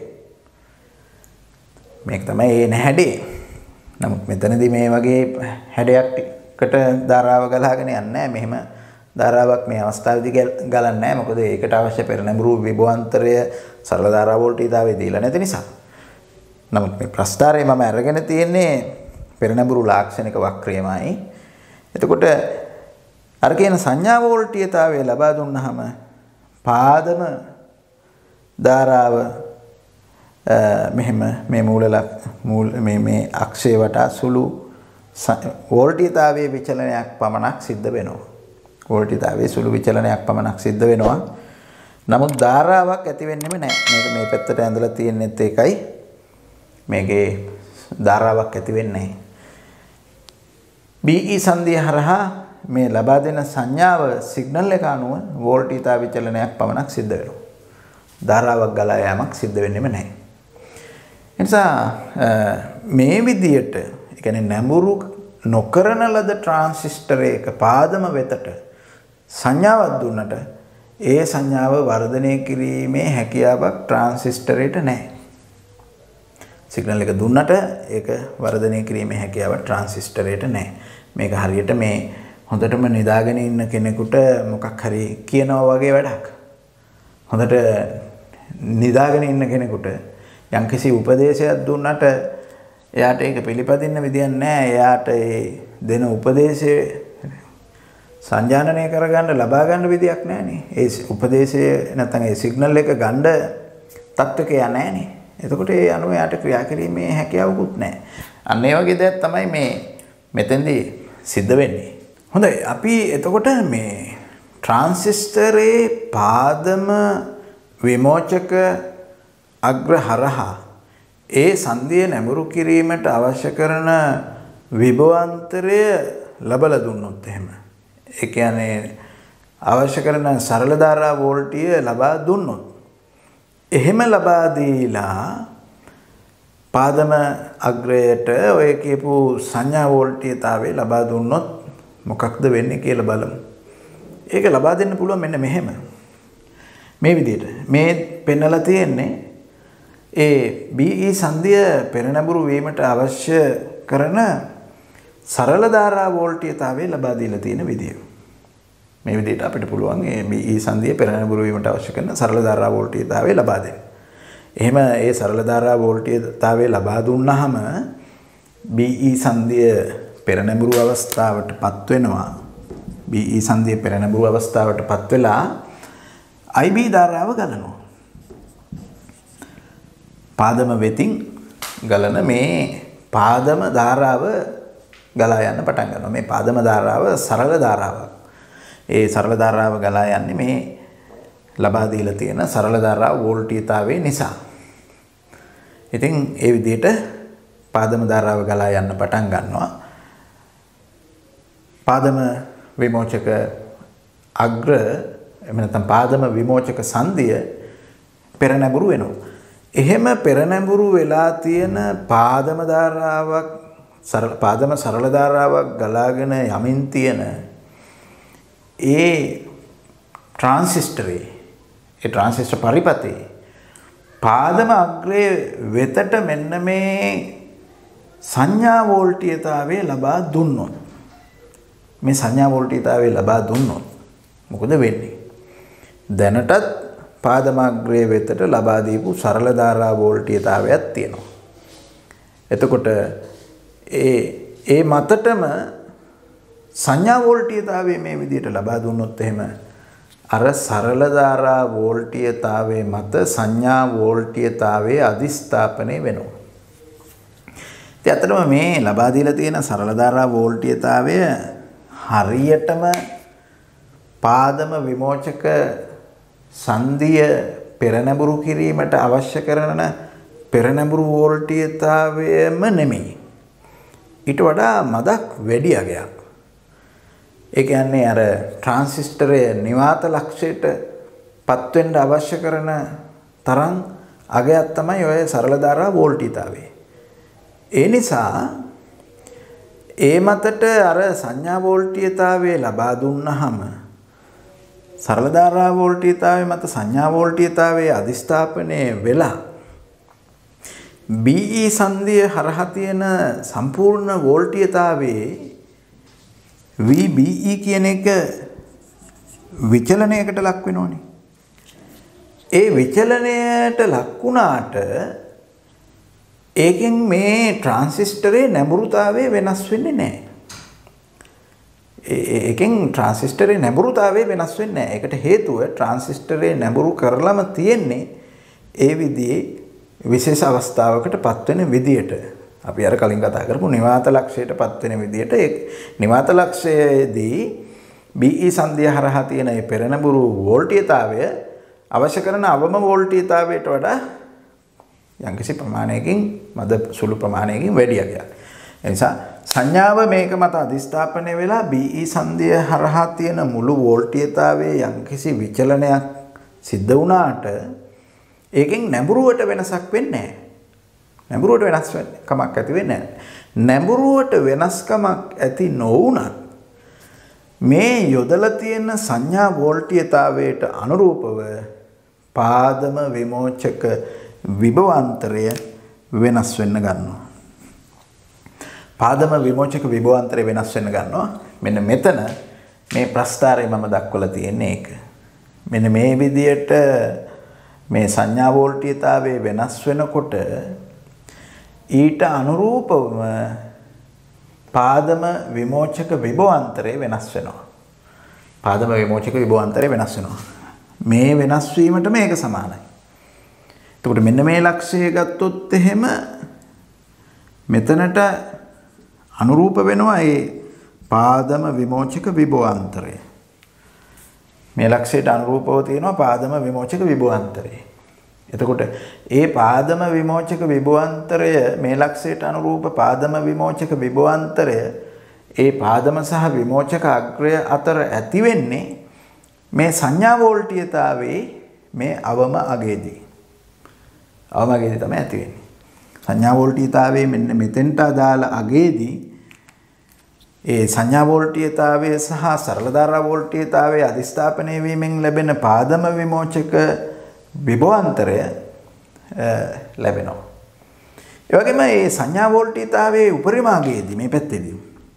මේක තමයි ඒ නැහැඩේ. නමුත් මෙතනදී මේ වගේ හැඩයක්කට ධාරාව ගලාගෙන යන්නේ නැහැ. මෙහෙම ධාරාවක් මේ අවස්ථාවේදී ගලන්නේ නැහැ. මොකද ඒකට අවශ්‍ය පෙරනඹුරු විභවාන්තරය සරල ධාරා වෝල්ටීයතාවයේ දීලා නැති නිසා. නමුත් මේ ප්‍රස්ථාරයේ මම අරගෙන තියෙන්නේ පෙරනඹුරු ලාක්ෂණික වක්‍රයමයි. එතකොට අර කියන සංඥා වෝල්ටීයතාවය ලබා දුන්නාම පාදම ධාරාව මෙහෙම මේ මූලලක් මූල මේ මේ අක්ෂය වටා සුළු වෝල්ටීයතාවයේ විචලනයක් පමණක් සිද්ධ වෙනවා. වෝල්ටීයතාවයේ සුළු විචලනයක් පමණක් සිද්ධ වෙනවා. නමුත් ධාරාවක් ඇති වෙන්නෙම නැහැ. මේක මේ පැත්තට ඇඳලා තියෙනෙත් ඒකයි. මේකේ ධාරාවක් ඇති වෙන්නේ නැහැ. B E සංදිය හරහා මේ ලබා දෙන සංඥාව සිග්නල් එක අනුව වෝල්ටීයතාව විචලනයක් පමණක් සිද්ධ වෙනවා. ධාරාවක් ගලා යාමක් සිද්ධ වෙන්නෙම නැහැ. එනිසා මේ විදියට ඒ කියන්නේ නැඹුරු නොකරන ලද ට්‍රාන්සිස්ටරයක පාදම වෙතට සංඥාවක් දුන්නට ඒ සංඥාව වර්ධනය කිරීමේ හැකියාවක් ට්‍රාන්සිස්ටරයට නැහැ. සිග්නල් එක දුන්නට ඒක වර්ධනය කිරීමේ හැකියාවක් ට්‍රාන්සිස්ටරයට නැහැ. මේක හරියට මේ හොඳටම නිදාගෙන ඉන්න කෙනෙකුට මොකක් හරි කියනවා වගේ වැඩක්. හොඳට නිදාගෙන ඉන්න කෙනෙකුට යම්කිසි උපදේශයක් දුන්නට එයාට ඒක පිළිපදින්න විදියක් නැහැ. එයාට ඒ දෙන උපදේශය සංජානනය කරගන්න ලබා ගන්න විදියක් නැහැනේ. ඒ උපදේශය නැත්නම් ඒ සිග්නල් එක ගන්න තත්ත්වක ය නැහැනේ. එතකොට ඒ අනුව යාට ක්‍රියා කිරීමේ හැකියාවකුත් නැහැ. අන්න ඒ වගේ දෙයක් තමයි මේ මෙතෙන්දී සිද්ධ වෙන්නේ. හොඳයි අපි එතකොට මේ ට්‍රාන්සිස්ටරේ පාදම විමෝචක අග්‍රහරහා ඒ සංදිය නැඹුරු කිරීමට අවශ්‍ය කරන විභවාන්තරය ලබලා දුන්නොත් එහෙම. ඒ කියන්නේ අවශ්‍ය කරන සරල ධාරා වෝල්ටිය ලබා දුන්නොත් එහෙම ලබා දීලා පාදම අග්‍රයට ඔය කියපු සංඥා වෝල්ටීයතාවය ලබා දුන්නොත් මොකක්ද වෙන්නේ කියලා බලමු. ඒක ලබා දෙන්න පුළුවන් මෙන්න මෙහෙම. මේ විදිහට. මේ පෙන්නලා තියෙන්නේ ඒ B E සංදිය පෙරනඹුරු වීමට අවශ්‍ය කරන සරල ධාරා වෝල්ටීයතාවය ලබා දීලා තියෙන විදිය. මේ විදිහට අපිට පුළුවන් මේ B E සංදිය පෙරනඹුරු වීමට අවශ්‍ය කරන සරල ධාරා වෝල්ටීයතාවය ලබා දෙන්න. එහෙම ඒ සරල ධාරා වෝල්ටීයතාවය ලබා දුන්නාම B E සංදිය පෙරනඹුරු අවස්ථාවටපත් වෙනවා. B E සංදිය පෙරනඹුරු අවස්ථාවටපත් වෙලා I B ධාරාව ගලනවා. පාදම වෙතින් ගලන මේ පාදම ධාරාව ගලා යන්න පටන් ගන්නවා. මේ පාදම ධාරාව සරල ධාරාවක්. ඒ සරල ධාරාව ගලා යන්නේ මේ ලබා දීලා තියෙන සරල ධාරා වෝල්ටීයතාවය නිසා. ඉතින් ඒ විදිහට පාදම ධාරාව ගලා යන්න පටන් ගන්නවා. පාදම විමෝචක අග්‍ර එහෙම නැත්නම් පාදම විමෝචක සංදිය පෙරනැඹුරු වෙනවා. එහෙම පෙරනැඹුරු වෙලා තියෙන පාදම ධාරාවක් සරල පාදම සරල ධාරාවක් ගලාගෙන යමින් තියෙන ඒ ට්‍රාන්සිස්ටරේ ඒ ට්‍රාන්සිස්ටර් පරිපතේ පාදම අග්‍රයේ වෙතට මෙන්න මේ සංඥා වෝල්ටීයතාවය ලබා දුන්නොත් මේ සංඥා වෝල්ටීයතාවය ලබා දුන්නොත් මොකද වෙන්නේ? දැනටත් පාදම අග්‍රයේ වෙතට ලබා දීපු සරල ධාරා වෝල්ටීයතාවයක් තියෙනවා. එතකොට ඒ ඒ මතටම සංඥා වෝල්ටීයතාවය මේ විදිහට ලබා දුන්නොත් එහෙම අර සරල ධාරා වෝල්ටීයතාවයේ මත සංඥා වෝල්ටීයතාවයේ අධිස්ථාපනය වෙනවා. ඉතින් අතනම මේ ලබා දීලා තියෙන සරල ධාරා වෝල්ටීයතාවය හරියටම පාදම විමෝචක සංදිය පෙරනැඹුරු කිරීමට අවශ්‍ය කරන පෙරනැඹුරු වෝල්ටීයතාවයම නෙමෙයි. ඊට වඩා මදක් වැඩි අගයක්. ඒ කියන්නේ අර ට්‍රාන්සිස්ටරයේ නිවාත ලක්ෂයට පත් වෙන්න අවශ්‍ය කරන තරම් අගයක් තමයි ඔය සරල ධාරා වෝල්ටීයතාවය. ඒ නිසා ඒ මතට අර සංඥා වෝල්ටීයතාවය ලබා දුන්නාම සරල ධාරා වෝල්ටීයතාවය මත සංඥා වෝල්ටීයතාවයේ අධිස්ථාපනය වෙලා බී ඊ සංදිය හරහා තියෙන සම්පූර්ණ වෝල්ටීයතාවයේ වී බී ඊ කියන එක විචලනයකට ලක් වෙනෝනේ. ඒ විචලනයට ලක් වුණාට ඒකෙන් මේ ට්‍රාන්සිස්ටරේ නැඹුරුතාවය වෙනස් වෙන්නේ නැහැ. ඒකෙන් ට්‍රාන්සිස්ටරේ නැඹුරුතාවය වෙනස් වෙන්නේ නැහැ. ඒකට හේතුව ට්‍රාන්සිස්ටරේ නැඹුරු කරලම තියෙන්නේ ඒ විදිහේ විශේෂ අවස්ථාවකට පත් වෙන විදියට. අපි අර කලින් කතා කරපු නිවාත ලක්ෂයට පත් වෙන විදියට ඒ නිවාත ලක්ෂයේදී බී ඊ සංදිය හරහා තියෙන මේ පෙරනැඹුරු වෝල්ටීයතාවය අවශ්‍ය කරන අවම වෝල්ටීයතාවයට වඩා යම්කිසි ප්‍රමාණයකින් මද සුළු ප්‍රමාණයකින් වැඩි අගයක්. ඒ නිසා සංඥාව මේක මත අධිස්ථාපනය වෙලා බී ඊ සංදිය හරහා තියෙන මුළු වෝල්ටීයතාවයේ යම්කිසි විචලනයක් සිද්ධ වුණාට ඒකෙන් නැඹුරුවට වෙනසක් වෙන්නේ නැහැ. නැඹුරුවට වෙනස් කමක් ඇති වෙන්නේ නැහැ. නැඹුරුවට වෙනස්කමක් ඇති නොවුණත් මේ යොදලා තියෙන සංඥා වෝල්ටීයතාවයට අනුරූපව පාදම විමෝචක විභවාන්තරය වෙනස් වෙන්න ගන්නවා. පාදම විමෝචක විභවාන්තරය වෙනස් වෙන්න ගන්නවා. මෙන්න මෙතන මේ ප්‍රස්ථාරය මම දක්වලා තියෙන්නේ ඒක. මෙන්න මේ විදියට මේ සංඥා වෝල්ටීයතාවයේ වෙනස් වෙනකොට ඊට අනුරූපවම පාදම විමෝචක විභවාන්තරය වෙනස් වෙනවා. පාදම විමෝචක විභවාන්තරය වෙනස් වෙනවා. මේ වෙනස් වීමට මේක සමානයි. එතකොට මෙන්න මේ ලක්ෂය ගත්තොත් එහෙම මෙතනට අනුරූප වෙනවා ඒ පාදම විමෝචක විභවාන්තරය. මේ ලක්ෂයට අනුරූපව තියෙනවා පාදම විමෝචක විභවාන්තරය. එතකොට ඒ පාදම විමෝචක විභවාන්තරය මේ ලක්ෂයට අනුරූප පාදම විමෝචක විභවාන්තරය ඒ පාදම සහ විමෝචක අග්‍රය අතර ඇති වෙන්නේ මේ සංඥා වෝල්ටීයතාවයේ මේ අවම අගයේදී. අවම අගයේදී තමයි ඇති වෙන්නේ. සංඥා වෝල්ටීයතාවයේ මෙන්න මෙතෙන්ට අදාළ අගයේදී ඒ සංඥා වෝල්ටීයතාවය සහ සරල ධාරා වෝල්ටීයතාවයේ අධිස්ථාපනය වීමෙන් ලැබෙන පාදම විමෝචක විභවාන්තරය ලැබෙනවා. ඒ වගේම මේ සංඥා වෝල්ටීයතාවයේ උපරිම අගයේදී මේ පැත්තේදී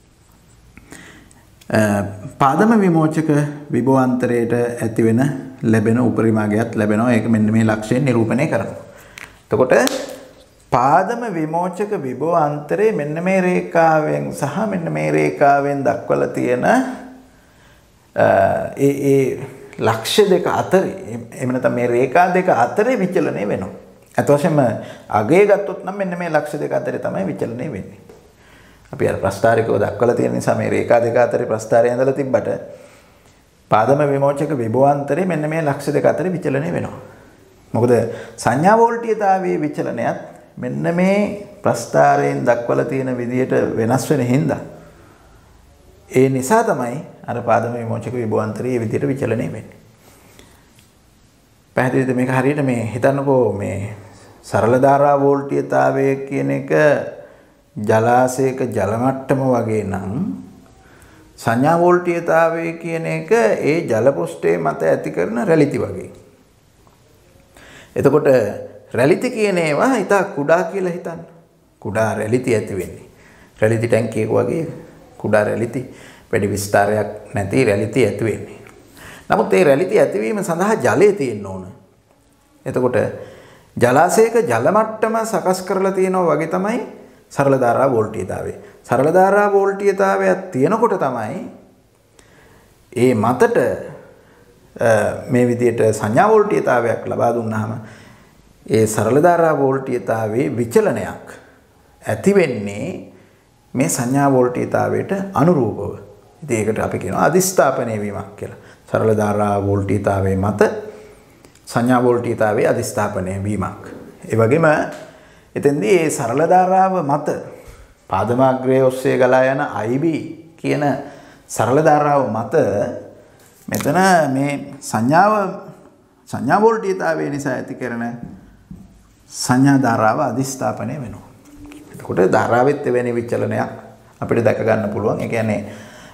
පාදම විමෝචක විභවාන්තරයට ඇති වෙන ලැබෙන උපරිම අගයත් ලැබෙනවා. ඒක මෙන්න මේ ලක්ෂයෙන් නිරූපණය කරනවා. එතකොට පාදම විමෝචක විභවාන්තරේ මෙන්න මේ රේඛාවෙන් සහ මෙන්න මේ රේඛාවෙන් දක්වලා තියෙන ඒ ඒ ලක්ෂ්‍ය දෙක අතරේ එහෙම නැත්නම් මේ රේඛා දෙක අතරේ විචලනය වෙනවා. අත වශයෙන්ම අගය ගත්තොත් නම් මෙන්න මේ ලක්ෂ්‍ය දෙක අතරේ තමයි විචලනය වෙන්නේ. අපි අර ප්‍රස්ථාරිකව දක්වලා තියෙන නිසා මේ රේඛා දෙක අතරේ ප්‍රස්ථාරය ඇඳලා තිබ්බට පාදම විමෝචක විභවාන්තරේ මෙන්න මේ ලක්ෂ්‍ය දෙක අතරේ විචලනය වෙනවා. මොකද සංඥා වෝල්ටීයතාවයේ විචලනයත් මෙන්න මේ ප්‍රස්ථාරයෙන් දක්වලා තියෙන විදියට වෙනස් වෙන හින්දා ඒ නිසා තමයි අර පාදම විමෝචක විභවාන්තරයේ විදියට විචලනය වෙන්නේ. පැහැදිලිද මේක හරියට මේ හිතන්නකෝ මේ සරල ධාරා වෝල්ටීයතාවය කියන එක ජලාශයක ජල මට්ටම වගේ නම් සංඥා වෝල්ටීයතාවය කියන එක ඒ ජල පෘෂ්ඨයේ මත ඇති කරන රැලිති වගේ. එතකොට රැලිති කියන ඒවා හිතා කුඩා කියලා හිතන්න. කුඩා රැලිති ඇති වෙන්නේ. රැලිති ටැංකියක වගේ කුඩා රැලිති වැඩි විස්තරයක් නැති රැලිති ඇති වෙන්නේ. නමුත් ඒ රැලිති ඇතිවීම සඳහා ජලය තියෙන්න ඕන. එතකොට ජලාශයක ජල මට්ටම සකස් කරලා තියෙනවා වගේ තමයි සරල ධාරා වෝල්ටීයතාවය. සරල ධාරා වෝල්ටීයතාවයක් තියෙනකොට තමයි ඒ මතට මේ විදිහට සංඥා වෝල්ටීයතාවයක් ලබා දුන්නාම ඒ සරල ධාරා වෝල්ටීයතාවයේ විචලනයක් ඇති වෙන්නේ මේ සංඥා වෝල්ටීයතාවයට අනුරූපව. ඉතින් ඒකට අපි කියනවා අධිස්ථාපනය වීමක් කියලා. සරල ධාරා වෝල්ටීයතාවයේ මත සංඥා වෝල්ටීයතාවයේ අධිස්ථාපනය වීමක්. ඒ වගේම එතෙන්දී මේ සරල ධාරාව මත පාදමාග්‍රයේ ඔස්සේ ගලා යන I B කියන සරල ධාරාව මත මෙතන මේ සංඥාව සංඥා වෝල්ටීයතාවය නිසා ඇති කරන සංඥා ධාරාව අධිස්ථාපනය වෙනවා. එතකොට ධාරාවෙත් වෙන විචලනයක් අපිට දැක ගන්න පුළුවන්. ඒ කියන්නේ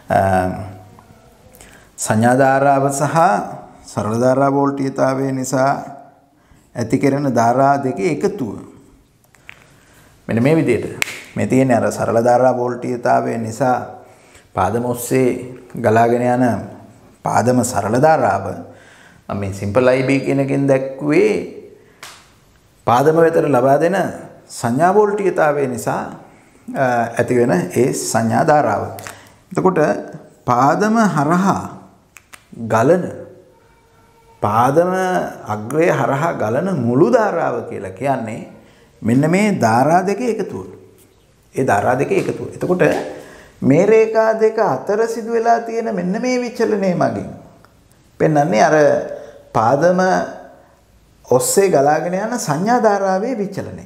සංඥා ධාරාව සහ සරල ධාරා වෝල්ටීයතාවය නිසා ඇති කරන ධාරා දෙකේ එකතුව. මෙන්න මේ විදිහට මේ තියෙන අර සරල ධාරා වෝල්ටීයතාවය නිසා පාදම ඔස්සේ ගලාගෙන යන පාදම සරල ධාරාව මම මේ සිම්පල් I B කියන එකෙන් දැක්ුවේ පාදම වෙතට ලබා දෙන සංඥා වෝල්ටීයතාවය නිසා ඇති වෙන ඒ සංඥා ධාරාව. එතකොට පාදම හරහා ගලන පාදම අග්‍රය හරහා ගලන මුළු ධාරාව කියලා කියන්නේ මෙන්න මේ ධාරා දෙකේ එකතුව. ඒ ධාරා දෙකේ එකතුව. එතකොට මේ රේඛා දෙක අතර සිදු වෙලා තියෙන මෙන්න මේ විචලනය මගින් පෙන්වන්නේ අර පාදම ඔස්සේ ගලාගෙන යන සංඥා ධාරාවේ විචලනය.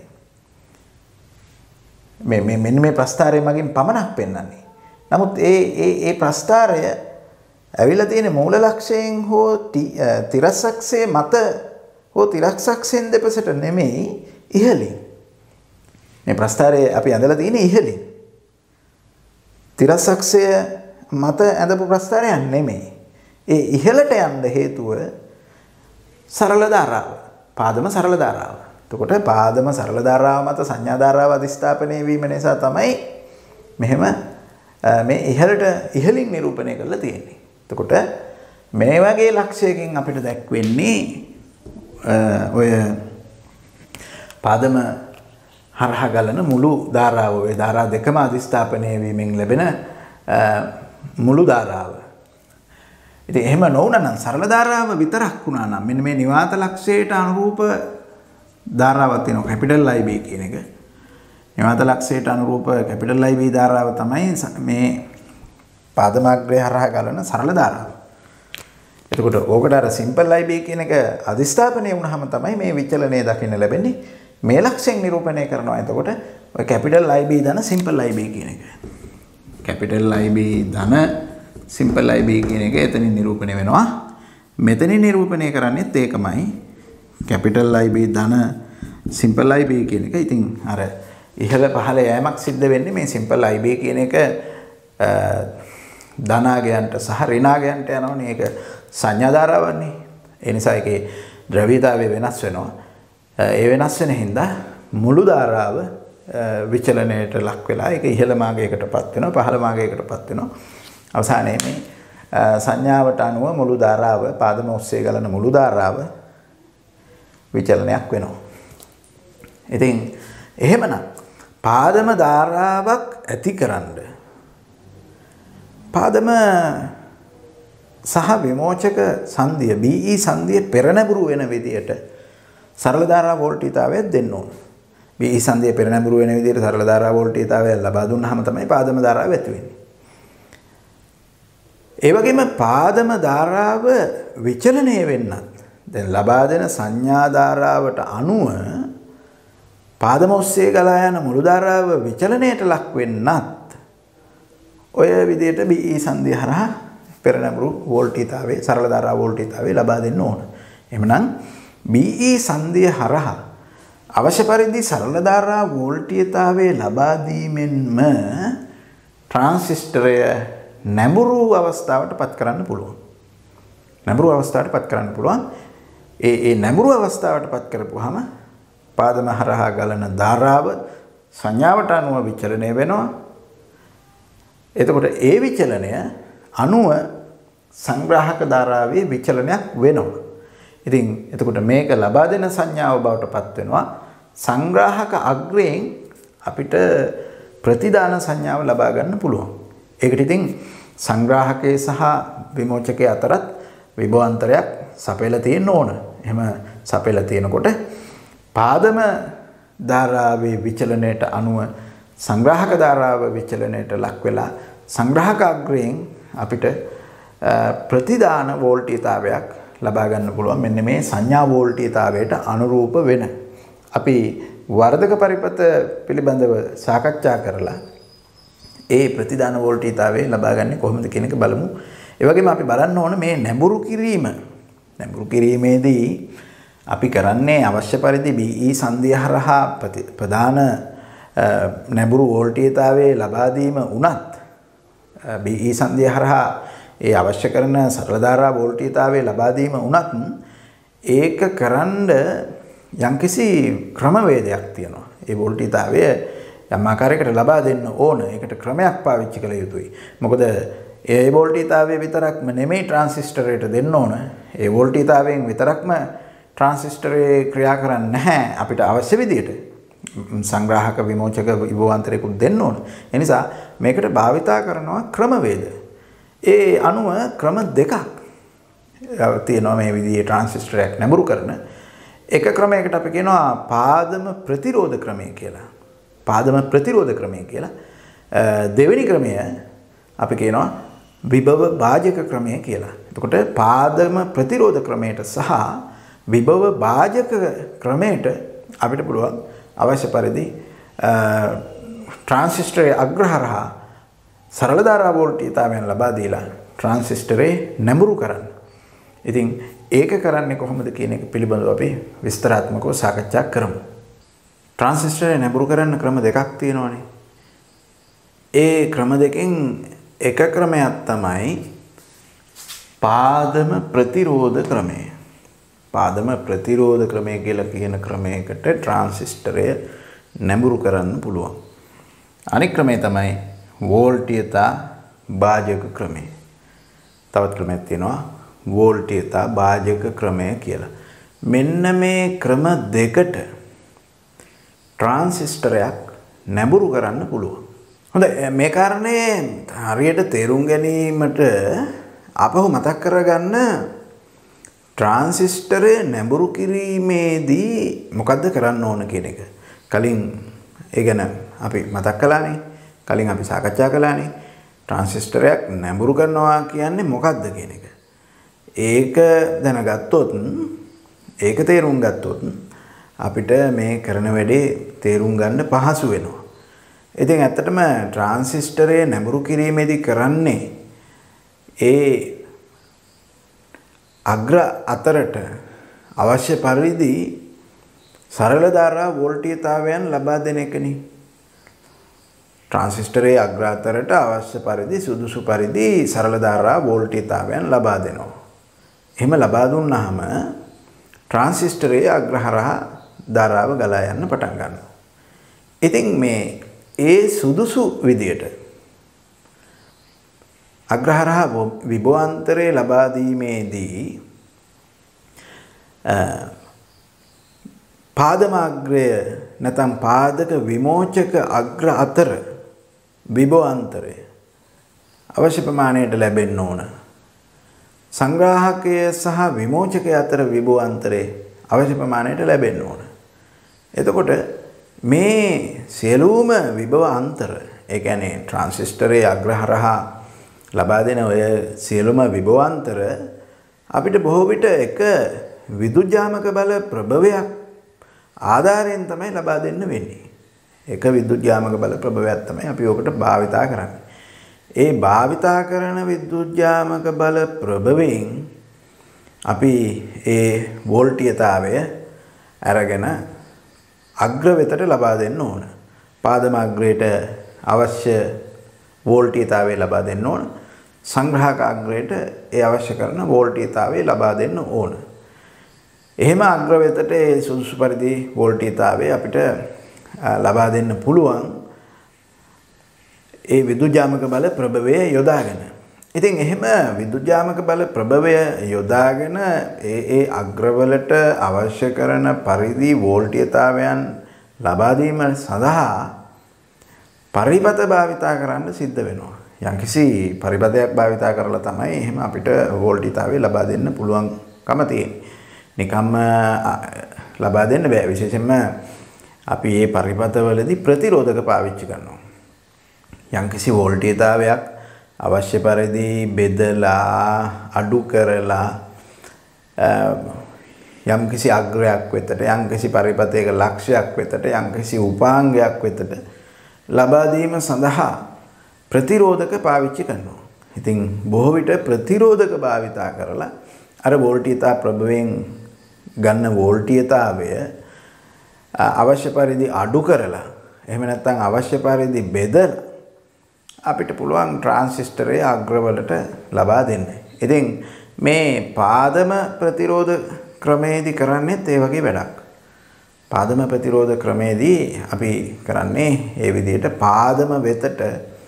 මේ මේ මෙන්න මේ ප්‍රස්ථාරය මගින් පමණක් පෙන්වන්නේ. නමුත් ඒ ඒ ඒ ප්‍රස්ථාරය ඇවිල්ලා තියෙන මූල ලක්ෂයෙන් හෝ තිරස්සක්ෂයේ මත හෝ තිරස්සක්ෂයෙන් දෙපසට නෙමෙයි ඉහළින්. මේ ප්‍රස්ථාරය අපි ඇඳලා තියෙන්නේ ඉහළින්. තිරස්සක්ෂය මත ඇඳපු ප්‍රස්ථාරයක් නෙමෙයි. ඒ ඉහළට යන්න හේතුව සරල ධාරාව. පාදම සරල ධාරාව. එතකොට පාදම සරල ධාරාව මත සංඥා ධාරාව අධිස්ථාපනය වීම නිසා තමයි මෙහෙම මේ ඉහළට ඉහළින් නිරූපණය කරලා තියෙන්නේ. එතකොට මේ වගේ ලක්ෂයකින් අපිට දැක්වෙන්නේ ඔය පාදම හරහා ගලන මුළු ධාරාව ඔය ධාරා දෙකම අධිස්ථාපනය වීමෙන් ලැබෙන මුළු ධාරාව. ඉතින් එහෙම නොවුනනම් සරල ධාරාව විතරක් වුණා නම් මෙන්න මේ නිවාත ලක්ෂයට අනුරූප ධාරාවක් තියෙනවා කැපිටල් I B කියන එක. නිවාත ලක්ෂයට අනුරූප කැපිටල් I B ධාරාව තමයි මේ පාදමාග්‍රය හරහා ගලන සරල ධාරාව. එතකොට ඕකට අර සිම්පල් I B කියන එක අධිස්ථාපනය වුණාම තමයි මේ විචලනය දකින්න ලැබෙන්නේ. මේ ලක්ෂයෙන් නිරූපණය කරනවා. එතකොට ඔය කැපිටල් I B ධන සිම්පල් I B කියන එක. කැපිටල් I B ධන සිම්පල් I B කියන එක එතනින් නිරූපණය වෙනවා. මෙතනින් නිරූපණය කරන්නේත් ඒකමයි. කැපිටල් I B ධන සිම්පල් I B කියන එක. ඉතින් අර ඉහළ පහළ යෑමක් සිද්ධ වෙන්නේ මේ සිම්පල් I B කියන එක ධනාගයන්ට සහ ඍණාගයන්ට යනවනේ. ඒක සංඥා ධාරාවන්නේ. ඒ නිසා ඒකේ ද්‍රව්‍යතාවය වෙනස් වෙනවා. ඒ වෙනස් වෙන හින්දා මුළු ධාරාව විචලනයට ලක් වෙලා ඒක ඉහළ මාර්ගයකටපත් වෙනවා පහළ මාර්ගයකටපත් වෙනවා. අවසානයේ මේ සංඥාවට අනුව මුළු ධාරාව පාදම ඔස්සේ ගලන මුළු ධාරාව විචලනයක් වෙනවා. ඉතින් එහෙමනම් පාදම ධාරාවක් ඇතිකරන්න පාදම සහ විමෝචක සංදිය B E සංදිය පෙරනැඹුරු වෙන විදියට සරල ධාරා වෝල්ටීයතාවය දෙන්න ඕන. B E සංදිය පෙරනැඹුරු වෙන විදියට සරල ධාරා වෝල්ටීයතාවය ලබා දුන්නාම තමයි පාදම ධාරාව ඇති වෙන්නේ. ඒ වගේම පාදම ධාරාව විචලනය වෙන්නත් දැන් ලබා දෙන සංඥා ධාරාවට අනුව පාදම ඔස්සේ ගලා යන මුළු ධාරාව විචලනයට ලක් වෙන්නත් ඔය විදිහට B E සංදිය හරහා පෙර නැඹුරු වෝල්ටීයතාවයේ සරල ධාරා වෝල්ටීයතාවයේ ලබා දෙන්න ඕන. එහෙමනම් B E සංදිය හරහා අවශ්‍ය පරිදි සරල ධාරා වෝල්ටීයතාවයේ ලබා දීමෙන්ම ට්‍රාන්සිස්ටරය නැඹුරු අවස්ථාවට පත් කරන්න පුළුවන්. නැඹුරු අවස්ථාවට පත් කරන්න පුළුවන්. ඒ ඒ නැඹුරු අවස්ථාවට පත් කරපුවාම පාදම හරහා ගලන ධාරාව සංඥාවට අනුව විචලනය වෙනවා. එතකොට ඒ විචලනය අනුව සංග්‍රාහක ධාරාවේ විචලනයක් වෙනවා. ඉතින් එතකොට මේක ලබා දෙන සංඥාව බවට පත් වෙනවා. සංග්‍රාහක අග්‍රයෙන් අපිට ප්‍රතිදාන සංඥාව ලබා ගන්න පුළුවන්. ඒකට ඉතින් සංග්‍රාහකයේ සහ විමෝචකයේ අතරත් විභවාන්තරයක් සපයලා තියෙන්න ඕන. එහෙම සපයලා තියෙනකොට පාදම ධාරාවේ විචලනයට අනුව සංග්‍රාහක ධාරාව විචලනයට ලක් වෙලා සංග්‍රාහක අග්‍රයෙන් අපිට ප්‍රතිදාන වෝල්ටීයතාවයක් ලබා ගන්න පුළුවන්. මෙන්න මේ සංඥා වෝල්ටීයතාවයට අනුරූප වෙන. අපි වර්ධක පරිපත පිළිබඳව සාකච්ඡා කරලා ඒ ප්‍රතිදාන වෝල්ටීයතාවය ලබා ගන්න කොහොමද කියන එක බලමු. ඒ වගේම අපි බලන්න ඕන මේ නැඹුරු කිරීම. නැඹුරු කිරීමේදී අපි කරන්නේ අවශ්‍ය පරිදි B E සංදිය හරහා ප්‍රධාන නැඹුරු වෝල්ටීයතාවයේ ලබා දීම උනත් B E සංදිය හරහා ඒ අවශ්‍ය කරන සරල ධාරා වෝල්ටීයතාවයේ ලබා දීම උනත් ඒක කරන්න යම්කිසි ක්‍රමවේදයක් තියෙනවා. ඒ වෝල්ටීයතාවය යම් ආකාරයකට ලබා දෙන්න ඕන. ඒකට ක්‍රමයක් පාවිච්චි කළ යුතුයි. මොකද ඒ වෝල්ටීයතාවය විතරක්ම නෙමෙයි ට්‍රාන්සිස්ටරයට දෙන්න ඕන. ඒ වෝල්ටීයතාවයෙන් විතරක්ම ට්‍රාන්සිස්ටරේ ක්‍රියා කරන්නේ නැහැ. අපිට අවශ්‍ය විදියට සංග්‍රාහක විමෝචක විභවාන්තරයකුත් දෙන්න ඕන. ඒ නිසා මේකට භාවිතා කරනවා ක්‍රමවේද. ඒ අනුව ක්‍රම දෙකක් තියෙනවා මේ විදිහේ ට්‍රාන්සිස්ටරයක් නැඹුරු කරන. එක ක්‍රමයකට අපි කියනවා පාදම ප්‍රතිරෝධ ක්‍රමය කියලා. පාදම ප්‍රතිරෝධ ක්‍රමය කියලා. දෙවෙනි ක්‍රමය අපි කියනවා විභව භාජක ක්‍රමය කියලා. එතකොට පාදම ප්‍රතිරෝධ ක්‍රමයට සහ විභව භාජක ක්‍රමයට අපිට පුළුවන් අවශ්‍ය පරිදි ට්‍රාන්සිස්ටරයේ අග්‍රහරහා සරල ධාරා වෝල්ටීයතාවයන් ලබා දීලා ට්‍රාන්සිස්ටරේ නැඹුරු කරන්න. ඉතින් ඒක කරන්නේ කොහොමද කියන එක පිළිබඳව අපි විස්තරාත්මකව සාකච්ඡා කරමු. ට්‍රාන්සිස්ටරේ නැඹුරු කරන්න ක්‍රම දෙකක් තියෙනවානේ. ඒ ක්‍රම දෙකෙන් එක ක්‍රමයක් තමයි පාදම ප්‍රතිරෝධ ක්‍රමය. පාදම ප්‍රතිරෝධ ක්‍රමය කියලා කියන ක්‍රමයකට ට්‍රාන්සිස්ටරය නැඹුරු කරන්න පුළුවන්. අනිත් ක්‍රමය තමයි වෝල්ටීයතා භාජක ක්‍රමය. තවත් ක්‍රමයක් තියෙනවා වෝල්ටීයතා භාජක ක්‍රමය කියලා. මෙන්න මේ ක්‍රම දෙකට ට්‍රාන්සිස්ටරයක් නැඹුරු කරන්න පුළුවන්. හොඳයි මේ කාරණේ හරියට තේරුම් ගැනීමට අපහු මතක් කරගන්න ට්‍රාන්සිස්ටරය නැඹුරු කිරීමේදී මොකද්ද කරන්න ඕන කියන එක. කලින් ඒ ගැන අපි මතක් කළානේ. කලින් අපි සාකච්ඡා කළානේ. ට්‍රාන්සිස්ටරයක් නැඹුරු කරනවා කියන්නේ මොකද්ද කියන එක. ඒක දැනගත්තොත් ඒක තේරුම් ගත්තොත් අපිට මේ කරන වැඩේ තේරුම් ගන්න පහසු වෙනවා. ඉතින් ඇත්තටම ට්‍රාන්සිස්ටරය නැඹුරු කිරීමේදී කරන්නේ ඒ අග්‍ර අතරට අවශ්‍ය පරිදි සරල ධාරා වෝල්ටීයතාවයන් ලබා දෙන එකනේ. ට්‍රාන්සිස්ටරයේ අග්‍ර අතරට අවශ්‍ය පරිදි සුදුසු පරිදි සරල ධාරා වෝල්ටීයතාවයන් ලබා දෙනවා. එහෙම ලබා දුන්නාම ට්‍රාන්සිස්ටරයේ අග්‍රහරහා ධාරාව ගලා යන්න පටන් ගන්නවා. ඉතින් මේ ඒ සුදුසු විදියට අග්‍රහරහා විභවාන්තරය ලබා දීමේදී පාදමාග්‍රය නැත්නම් පාදක විමෝචක අග්‍ර අතර විභවාන්තරය අවශ්‍ය ප්‍රමාණයට ලැබෙන්න ඕන. සංග්‍රාහකය සහ විමෝචකය අතර විභවාන්තරය අවශ්‍ය ප්‍රමාණයට ලැබෙන්න ඕන. එතකොට මේ සියලුම විභව අන්තර ඒ කියන්නේ ට්‍රාන්සිස්ටරයේ අග්‍රහරහා ලබා දෙන ඔය සියලුම විභවාන්තර අපිට බොහෝ විට එක විදුජාමක බල ප්‍රභවයක් ආධාරයෙන් තමයි ලබා දෙන්න වෙන්නේ. එක විද්‍යුත් යාමක බල ප්‍රභවයක් තමයි අපි ඔකට භාවිතා කරන්නේ. ඒ භාවිතා කරන විද්‍යුත් යාමක බල ප්‍රභවයෙන් අපි ඒ වෝල්ටීයතාවය අරගෙන අග්‍ර වෙතට ලබා දෙන්න ඕන. පාදම අග්‍රයට අවශ්‍ය වෝල්ටීයතාවය ලබා දෙන්න ඕන. සංග්‍රහක අග්‍රයට ඒ අවශ්‍ය කරන වෝල්ටීයතාවය ලබා දෙන්න ඕන. එහෙම අග්‍ර වෙතට ඒ සුදුසු පරිදි වෝල්ටීයතාවය අපිට ලබා දෙන්න පුළුවන් ඒ විද්‍යුත් යාමක බල ප්‍රභවය යොදාගෙන. ඉතින් එහෙම විද්‍යුත් යාමක බල ප්‍රභවය යොදාගෙන ඒ ඒ අග්‍රවලට අවශ්‍ය කරන පරිදි වෝල්ටීයතාවයන් ලබා දීම සඳහා පරිපත භාවිතා කරන්න සිද්ධ වෙනවා. යම්කිසි පරිපතයක් භාවිතා කරලා තමයි එහෙම අපිට වෝල්ටීයතාවය ලබා දෙන්න පුළුවන්කම තියෙන්නේ. නිකම්ම ලබා දෙන්න බෑ. විශේෂයෙන්ම අපි මේ පරිපතවලදී ප්‍රතිරෝධක පාවිච්චි කරනවා. යම්කිසි වෝල්ටීයතාවයක් අවශ්‍ය පරිදි බෙදලා අඩු කරලා යම්කිසි අග්‍රයක් වෙතට යම්කිසි පරිපතයක ලක්ෂයක් වෙතට යම්කිසි උපාංගයක් වෙතට ලබා දීම සඳහා ප්‍රතිරෝධක පාවිච්චි කරනවා. ඉතින් බොහෝ විට ප්‍රතිරෝධක භාවිතා කරලා අර වෝල්ටීයතා ප්‍රභවයෙන් ගන්න වෝල්ටීයතාවය අවශ්‍ය පරිදි අඩු කරලා එහෙම නැත්නම් අවශ්‍ය පරිදි බෙදලා අපිට පුළුවන් ට්‍රාන්සිස්ටරයේ අග්‍රවලට ලබා දෙන්න. ඉතින් මේ පාදම ප්‍රතිරෝධ ක්‍රමයේදී කරන්නේත් ඒ වගේ වැඩක්. පාදම ප්‍රතිරෝධ ක්‍රමයේදී අපි කරන්නේ ඒ විදිහට පාදම වෙතට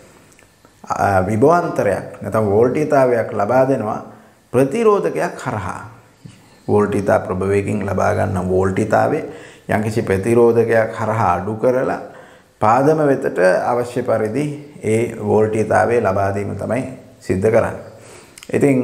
විභවාන්තරයක් නැත්නම් වෝල්ටීයතාවයක් ලබා දෙනවා ප්‍රතිරෝධකයක් හරහා. වෝල්ටීයතා ප්‍රභවයකින් ලබා ගන්න වෝල්ටීයතාවය යම්කිසි ප්‍රතිරෝධකයක් හරහා අඩු කරලා පාදම වෙතට අවශ්‍ය පරිදි ඒ වෝල්ටීයතාවය ලබා දීම තමයි සිද්ධ කරන්නේ. ඉතින්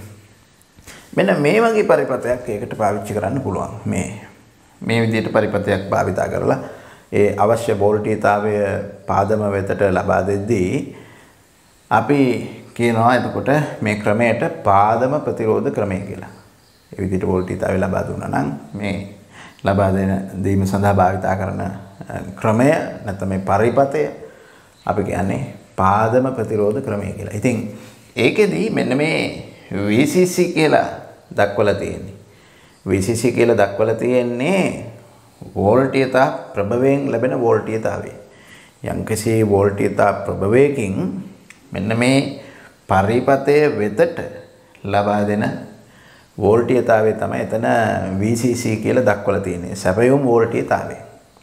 මෙන්න මේ වගේ පරිපතයක් ඒකට පාවිච්චි කරන්න පුළුවන්. මේ මේ විදිහට පරිපතයක් භාවිතා කරලා ඒ අවශ්‍ය වෝල්ටීයතාවය පාදම වෙතට ලබා දෙද්දී අපි කියනවා එතකොට මේ ක්‍රමයට පාදම ප්‍රතිරෝධ ක්‍රමය කියලා. ඒ විදිහට වෝල්ටීයතාවය ලබා දුන්නා නම් මේ ලබා දෙන දීම සඳහා භාවිතා කරන ක්‍රමය නැත්නම් මේ පරිපතය අපි කියන්නේ පාදම ප්‍රතිරෝධ ක්‍රමය කියලා. ඉතින් ඒකෙදි මෙන්න මේ V C C කියලා දක්වලා තියෙන්නේ. V C C කියලා දක්වලා තියෙන්නේ වෝල්ටීයතා ප්‍රභවයෙන් ලැබෙන වෝල්ටීයතාවය. යම්කිසි වෝල්ටීයතා ප්‍රභවයකින් මෙන්න මේ පරිපතය වෙතට ලබා දෙන වෝල්ටීයතාවය තමයි එතන V C C කියලා දක්වලා තියෙන්නේ. සැපයුම් වෝල්ටීයතාවය.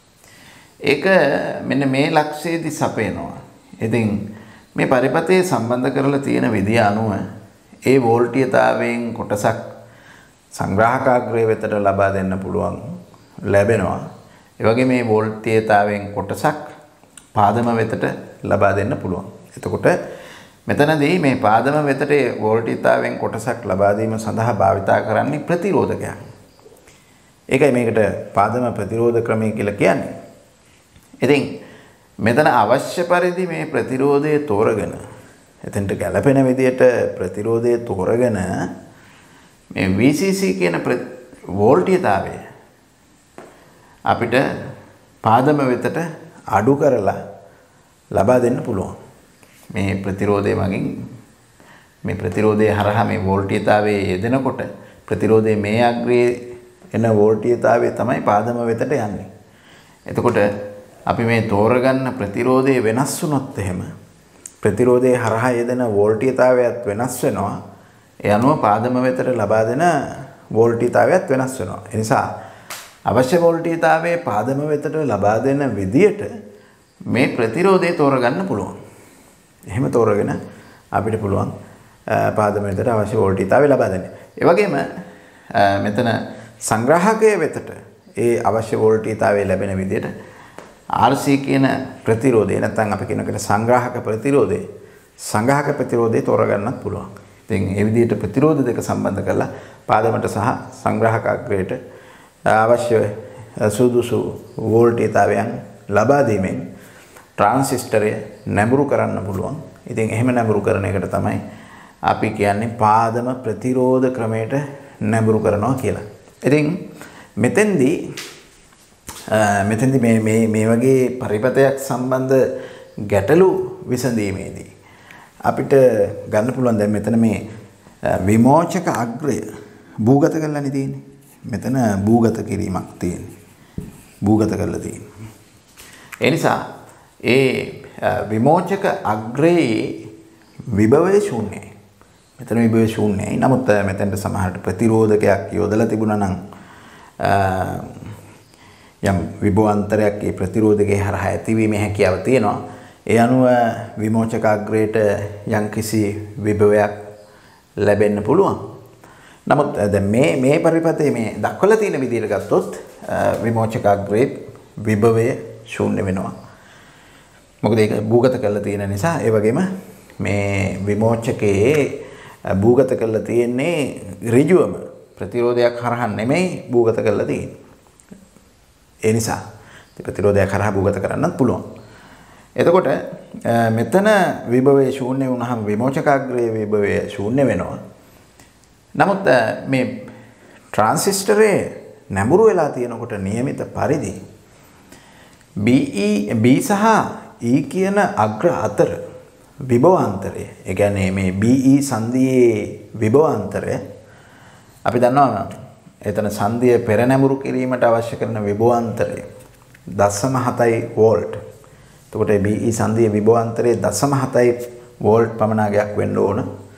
ඒක මෙන්න මේ ලක්ෂයේදී සපයනවා. ඉතින් මේ පරිපතේ සම්බන්ධ කරලා තියෙන විදිය අනුව ඒ වෝල්ටීයතාවයෙන් කොටසක් සංග්‍රාහකාග්‍රය වෙතට ලබා දෙන්න පුළුවන් ලැබෙනවා. ඒ වගේ මේ වෝල්ටීයතාවයෙන් කොටසක් පාදම වෙතට ලබා දෙන්න පුළුවන්. එතකොට මෙතනදී මේ පාදම වෙතට වෝල්ටීයතාවයෙන් කොටසක් ලබා දීම සඳහා භාවිතා කරන්නේ ප්‍රතිරෝධකයක්. ඒකයි මේකට පාදම ප්‍රතිරෝධ ක්‍රමය කියලා කියන්නේ. ඉතින් මෙතන අවශ්‍ය පරිදි මේ ප්‍රතිරෝධය තෝරගෙන එතෙන්ට ගැලපෙන විදියට ප්‍රතිරෝධය තෝරගෙන මේ V C C කියන වෝල්ටීයතාවය අපිට පාදම වෙතට අඩු කරලා ලබා දෙන්න පුළුවන්. මේ ප්‍රතිරෝධය මගින් මේ ප්‍රතිරෝධය හරහා මේ වෝල්ටීයතාවයේ යෙදෙනකොට ප්‍රතිරෝධයේ මේ අග්‍රයේ එන වෝල්ටීයතාවය තමයි පාදම වෙතට යන්නේ. එතකොට අපි මේ තෝරගන්න ප්‍රතිරෝධය වෙනස් වුණොත් එහෙම ප්‍රතිරෝධයේ හරහා යෙදෙන වෝල්ටීයතාවයත් වෙනස් වෙනවා. ඒ අනුව පාදම වෙතට ලබා දෙන වෝල්ටීයතාවයත් වෙනස් වෙනවා. ඒ නිසා අවශ්‍ය වෝල්ටීයතාවයේ පාදම වෙතට ලබා දෙන විදියට මේ ප්‍රතිරෝධය තෝරගන්න පුළුවන්. එහෙම තෝරගෙන අපිට පුළුවන් පාදම වෙතට අවශ්‍ය වෝල්ටීයතාවය ලබා දෙන්න. ඒ වගේම මෙතන සංග්‍රාහකයේ වෙතට ඒ අවශ්‍ය වෝල්ටීයතාවය ලැබෙන විදියට R C කියන ප්‍රතිරෝධය නැත්නම් අපි කියනකට සංග්‍රාහක ප්‍රතිරෝධය සංග්‍රාහක ප්‍රතිරෝධය තෝරගන්නත් පුළුවන්. ඉතින් මේ විදිහට ප්‍රතිරෝධ දෙක සම්බන්ධ කරලා පාදමට සහ සංග්‍රාහක අග්‍රයට අවශ්‍ය සුදුසු වෝල්ටීයතාවයන් ලබා දීමෙන් ට්‍රාන්සිස්ටරය නැඹුරු කරන්න පුළුවන්. ඉතින් එහෙම නැඹුරු කරන එකට තමයි අපි කියන්නේ පාදම ප්‍රතිරෝධ ක්‍රමයට නැඹුරු කරනවා කියලා. ඉතින් මෙතෙන්දී මෙතෙන්දි මේ මේ මේ වගේ පරිපතයක් සම්බන්ධ ගැටලු විසඳීමේදී අපිට ගන්න පුළුවන් දැන් මෙතන මේ විමෝචක අග්‍රය භූගත කරලානේ තියෙන්නේ. මෙතන භූගත කිරීමක් තියෙන්නේ. භූගත කරලා තියෙන්නේ. ඒ නිසා ඒ විමෝචක අග්‍රයේ විභවය ශූන්‍යයි. මෙතන විභවය ශූන්‍යයි. නමුත් මෙතෙන්ට සමහරට ප්‍රතිරෝධකයක් යොදලා තිබුණා නම් යම් විභවාන්තරයක් ඒ ප්‍රතිරෝධකයේ හරහා ඇතිවීමේ හැකියාව තියෙනවා. ඒ අනුව විමෝචක අග්‍රයට යම්කිසි විභවයක් ලැබෙන්න පුළුවන්. නමුත් දැන් මේ මේ පරිපතේ මේ දක්වලා තියෙන විදිහට ගත්තොත් විමෝචක අග්‍රයේ විභවය ශූන්‍ය වෙනවා. මොකද ඒක භූගත කරලා තියෙන නිසා. ඒ වගේම මේ විමෝචකයේ භූගත කරලා තියෙන්නේ ඍජුවම ප්‍රතිරෝධයක් හරහා නෙමෙයි භූගත කරලා තියෙන්නේ. ඒ නිසා ප්‍රතිරෝධයක් හරහා භූගත කරන්නත් පුළුවන්. එතකොට මෙතන විභවය ශූන්‍ය වුණාම විමෝචකාග්‍රයේ විභවය ශූන්‍ය වෙනවා. නමුත් මේ ට්‍රාන්සිස්ටරේ නැඹුරු වෙලා තියෙනකොට નિયમિત පරිදි B E B සහ E කියන අග්‍ර අතර විභවාන්තරය, ඒ කියන්නේ මේ B E සංදියේ විභවාන්තරය අපි දන්නවා එතන සංදිය පෙරනැඹුරු කිරීමට අවශ්‍ය කරන විභවාන්තරය දශම හතයි වෝල්ට්. එතකොට B E සංදියේ විභවාන්තරය දශම හතයි වෝල්ට් පමණක් වෙන්න ඕන.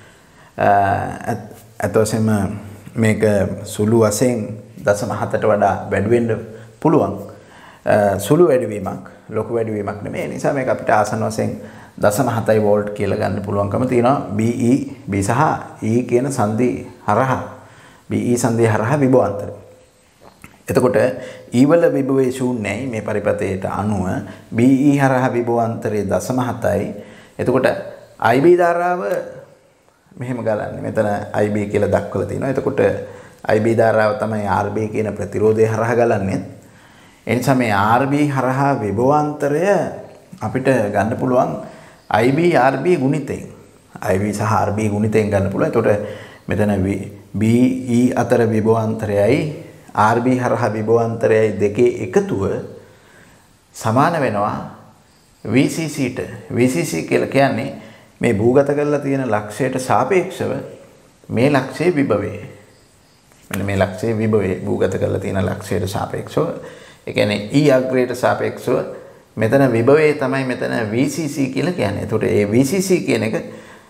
අතොසෙම මේක සුළු වශයෙන් දශම හතට වඩා වැඩි වෙන්න පුළුවන්. සුළු වැඩිවීමක් ලොකු වැඩිවීමක් නෙමෙයි. ඒ නිසා මේක අපිට ආසන්න වශයෙන් දශම හතයි වෝල්ට් කියලා ගන්න පුළුවන්කම තියෙනවා. B E B සහ E කියන සංදි හරහා B E සංදිය හරහා විභවාන්තරය. එතකොට E වල විභවයේ ශූන්‍යයි මේ පරිපතේට අනුව B E හරහා විභවාන්තරයේ දශම හතයි. එතකොට I B ධාරාව මෙහෙම ගලන්නේ. මෙතන I B කියලා දක්වලා තියෙනවා. එතකොට I B ධාරාව තමයි R B කියන ප්‍රතිරෝධය හරහා ගලන්නේ. ඒ නිසා මේ R B හරහා විභවාන්තරය අපිට ගන්න පුළුවන් I B R B ගුණිතයෙන්. I B සහ R B ගුණිතයෙන් ගන්න පුළුවන්. එතකොට මෙතන B E අතර විභවාන්තරයයි R B හරහා විභවාන්තරයයි දෙකේ එකතුව සමාන වෙනවා V C C ට. V C C කියලා කියන්නේ මේ භූගත කරලා තියෙන ලක්ෂයට සාපේක්ෂව මේ ලක්ෂයේ විභවය. මෙන්න මේ ලක්ෂයේ විභවය භූගත කරලා තියෙන ලක්ෂයට සාපේක්ෂව, ඒ කියන්නේ E අග්‍රයට සාපේක්ෂව මෙතන විභවය තමයි මෙතන V C C කියලා කියන්නේ. එතකොට මේ V C C කියන එක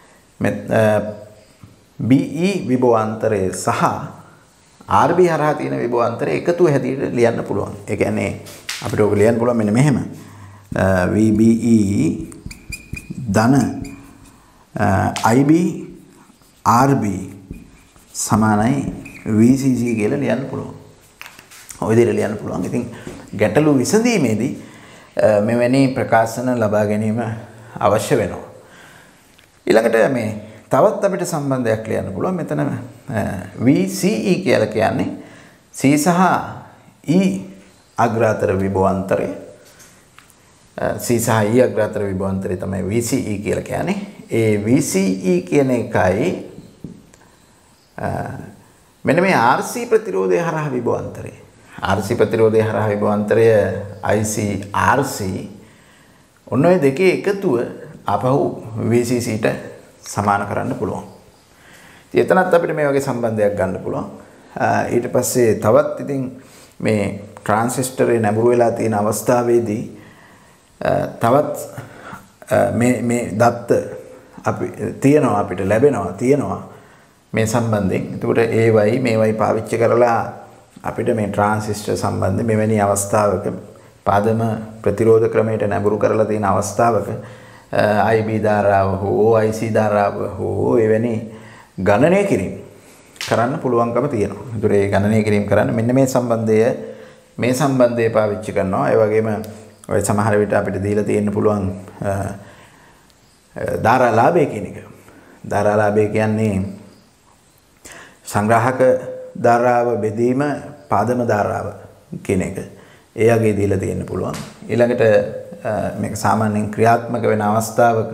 B E විභවාන්තරය සහ R B හරහා තියෙන විභවාන්තරය එකතු හැටියට ලියන්න පුළුවන්. ඒ කියන්නේ අපිට ඔක ලියන්න පුළුවන් මෙන්න මෙහෙම. V B E ධන I B R B සමානයි V C C කියලා ලියන්න පුළුවන්. ඔය විදිහට ලියන්න පුළුවන්. ඉතින් ගැටලු විසඳීමේදී මෙවැනි ප්‍රකාශන ලබා ගැනීම අවශ්‍ය වෙනවා. ඊළඟට මේ තවත් අපිට සම්බන්ධයක් ලියන්න පුළුවන්. මෙතන V C E කියලා කියන්නේ C සහ E අග්‍රාතර විභවාන්තරය. C සහ E අග්‍රාතර විභවාන්තරය තමයි V C E කියලා කියන්නේ. ඒ V C E කියන එකයි මෙන්න මේ R C ප්‍රතිරෝධය හරහා විභවාන්තරය. R C ප්‍රතිරෝධය හරහා විභවාන්තරය I C R C ඔන්න ඔය දෙකේ එකතුව අපහු V C C ට සමාන කරන්න පුළුවන්. ඉතින් එතනත් අපිට මේ වගේ සම්බන්ධයක් ගන්න පුළුවන්. ඊට පස්සේ තවත් ඉතින් මේ ට්‍රාන්සිස්ටරේ නැඹුරු වෙලා තියෙන අවස්ථාවේදී තවත් මේ මේ දත්ත අපි තියෙනවා අපිට ලැබෙනවා තියෙනවා මේ සම්බන්ධයෙන්. එතකොට ඒ වයි මේ වයි පාවිච්චි කරලා අපිට මේ ට්‍රාන්සිස්ටර් සම්බන්ධ මෙවැනි අවස්ථාවක පාදම ප්‍රතිරෝධ ක්‍රමයට නැඹුරු කරලා තියෙන අවස්ථාවක I B ධාරාව හෝ I C ධාරාව හෝ එවැනි ගණනය කිරීම කරන්න පුළුවන්කම තියෙනවා. ඒතර ඒ ගණනය කිරීම කරන්න මෙන්න මේ සම්බන්ධය මේ සම්බන්ධය පාවිච්චි කරනවා. ඒ වගේම ඔය සමහර විට අපිට දීලා තියෙන්න පුළුවන් ධාරාලාභය කියන එක. ධාරාලාභය කියන්නේ සංග්‍රාහක ධාරාව බෙදීම පාදම ධාරාව කියන එක. ඒ යගේ දීලා තියෙන්න පුළුවන්. ඊළඟට මේක සාමාන්‍යයෙන් ක්‍රියාත්මක වෙන අවස්ථාවක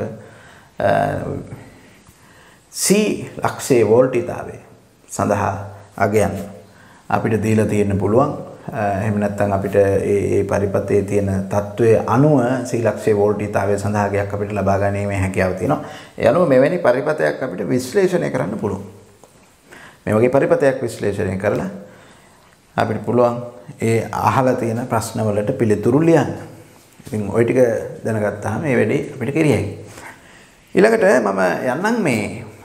C ලක්ෂයේ වෝල්ටිතාවය සඳහා අගයන් අපිට දීලා තියෙන්න පුළුවන් එහෙම නැත්නම් අපිට ඒ ඒ පරිපතේ තියෙන තත්වයේ අණුව සීලක්ෂයේ වෝල්ටීයතාවය සඳහාගයක් අපිට ලබා ගැනීමේ හැකියාව තියෙනවා. ඒ අනුව මෙවැනි පරිපතයක් අපිට විශ්ලේෂණය කරන්න පුළුවන්. මේ වගේ පරිපතයක් විශ්ලේෂණය කරලා අපිට පුළුවන් ඒ අහලා තියෙන ප්‍රශ්න වලට පිළිතුරු ලියන්න. ඉතින් ওই ටික දැනගත්තාම මේ වැඩේ අපිට කෙරියයි. ඊළඟට මම යන්නම් මේ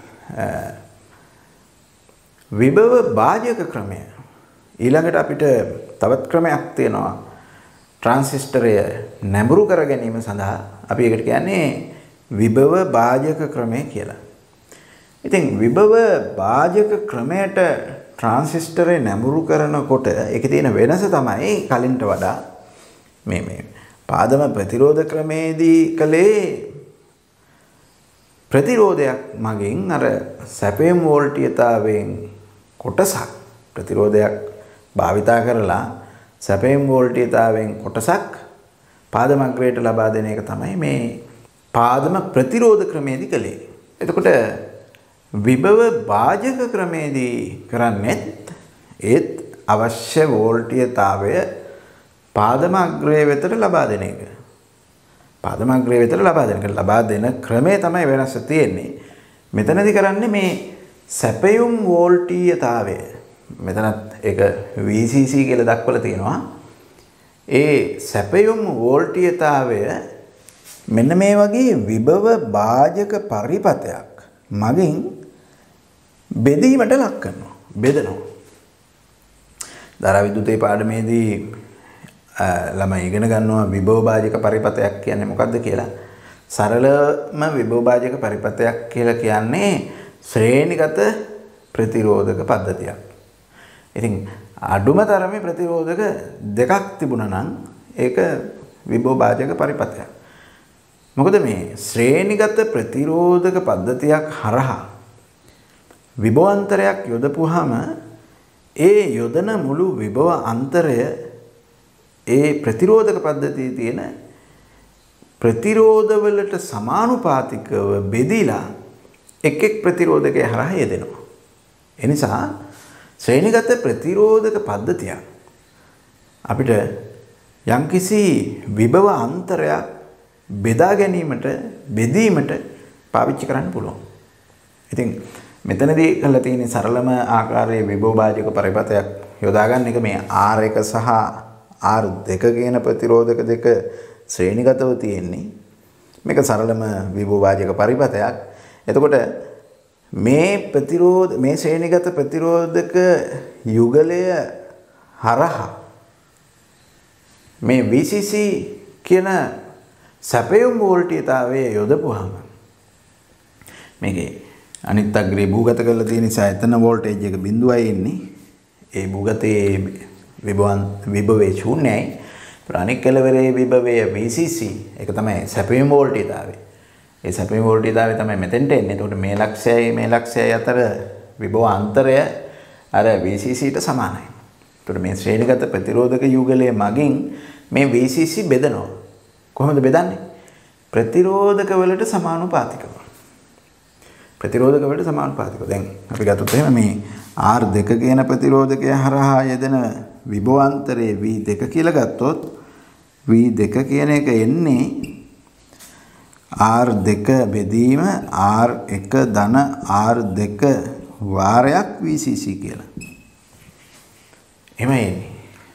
විභව භාජක ක්‍රමය. ඊළඟට අපිට තවත් ක්‍රමයක් තියෙනවා ට්‍රාන්සිස්ටරය නැඹුරු කර ගැනීම සඳහා අපි ඒකට කියන්නේ විභව භාජක ක්‍රමය කියලා. ඉතින් විභව භාජක ක්‍රමයට ට්‍රාන්සිස්ටරය නැඹුරු කරනකොට ඒකේ තියෙන වෙනස තමයි කලින්ට වඩා මේ මේ පාදම ප්‍රතිරෝධ ක්‍රමේදී කලේ ප්‍රතිරෝධයක් මගින් අර සැපයුම් වෝල්ටීයතාවයෙන් කොටසක් ප්‍රතිරෝධයක් භාවිතා කරලා සැපයුම් වෝල්ටීයතාවයෙන් කොටසක් පාදම අග්‍රයට ලබා දෙන එක තමයි මේ පාදම ප්‍රතිරෝධ ක්‍රමේදී කලේ. එතකොට විභව භාජක ක්‍රමේදී කරන්නේ ඒත් අවශ්‍ය වෝල්ටීයතාවය පාදම අග්‍රය වෙතට ලබා දෙන එක. පාදම අග්‍රය වෙතට ලබා දෙන එක ලබා දෙන ක්‍රමය තමයි වෙනස තියෙන්නේ. මෙතනදී කරන්නේ මේ සැපයුම් වෝල්ටීයතාවය. මෙතනත් ඒක V C C කියලා දක්වලා තියෙනවා. ඒ සැපයුම් වෝල්ටීයතාවය මෙන්න මේ වගේ විභව භාජක පරිපතයක් මගින් බෙදීමට ලක් කරනවා. බෙදනවා. ධාරා විද්‍යුතේ පාඩමේදී ළමයි ඉගෙන ගන්නවා විභව භාජක පරිපතයක් කියන්නේ මොකක්ද කියලා. සරලම විභව භාජක පරිපතයක් කියලා කියන්නේ ශ්‍රේණිගත ප්‍රතිරෝධක පද්ධතියක්. ඉතින් අඩුම තරමේ ප්‍රතිරෝධක දෙකක් තිබුණා නම් ඒක විභව භාජක පරිපතයක්. මොකද මේ ශ්‍රේණිගත ප්‍රතිරෝධක පද්ධතියක් හරහා විභවාන්තරයක් යොදපුවාම ඒ යොදන මුළු විභව අන්තරය ඒ ප්‍රතිරෝධක පද්ධතියේ තියෙන ප්‍රතිරෝධ වලට සමානුපාතිකව බෙදීලා එක් එක් ප්‍රතිරෝධකයේ හරහා යෙදෙනවා. ඒ නිසා ශ්‍රේණිගත ප්‍රතිරෝධක පද්ධතියක් අපිට යම්කිසි විභව අන්තරයක් බෙදා ගැනීමට බෙදීමට පාවිච්චි කරන්න පුළුවන්. ඉතින් මෙතනදී කරලා තියෙන සරලම ආකාරයේ විභව භාජක පරිපතයක් යොදා ගන්න එක මේ R එක සහ R දෙක කියන ප්‍රතිරෝධක දෙක ශ්‍රේණිගතව තියෙන්නේ. මේක සරලම විභව භාජක පරිපතයක්. එතකොට මේ ප්‍රතිරෝධ මේ ශ්‍රේණිගත ප්‍රතිරෝධක යුගලය හරහා මේ V C C කියන සැපයුම් වෝල්ටීයතාවය යොදපුවාම මේකේ අනිත් අග්‍රේ භූගත කරලා තියෙන නිසා එතන වෝල්ටේජ් එක බිඳුවයි ඉන්නේ. ඒ භූගතයේ විභවන් විභවයේ ශූන්‍යයි. අනිත් කෙළවරේ විභවය V C C ඒක තමයි සැපයුම් වෝල්ටීයතාවය. ඒ සැපයුම් වෝල්ටීයතාවය තමයි මෙතෙන්ට එන්නේ. එතකොට මේ ලක්ෂයයි මේ ලක්ෂයයි අතර විභව අන්තරය අර V C C ට සමානයි. එතකොට මේ ශ්‍රේණිගත ප්‍රතිරෝධක යුගලයේ මගින් මේ V C C බෙදනවා. කොහොමද බෙදන්නේ? ප්‍රතිරෝධක වලට සමානුපාතිකව. ප්‍රතිරෝධක වලට සමානුපාතිකව. දැන් අපි ගත්තොත් එහෙම මේ R දෙක කියන ප්‍රතිරෝධකය හරහා යෙදෙන විභවාන්තරයේ V දෙක කියලා ගත්තොත් V දෙක කියන එක එන්නේ R දෙක බෙදීම R එක ධන R දෙක වාරයක් V C C කියලා. එහෙමයි එන්නේ.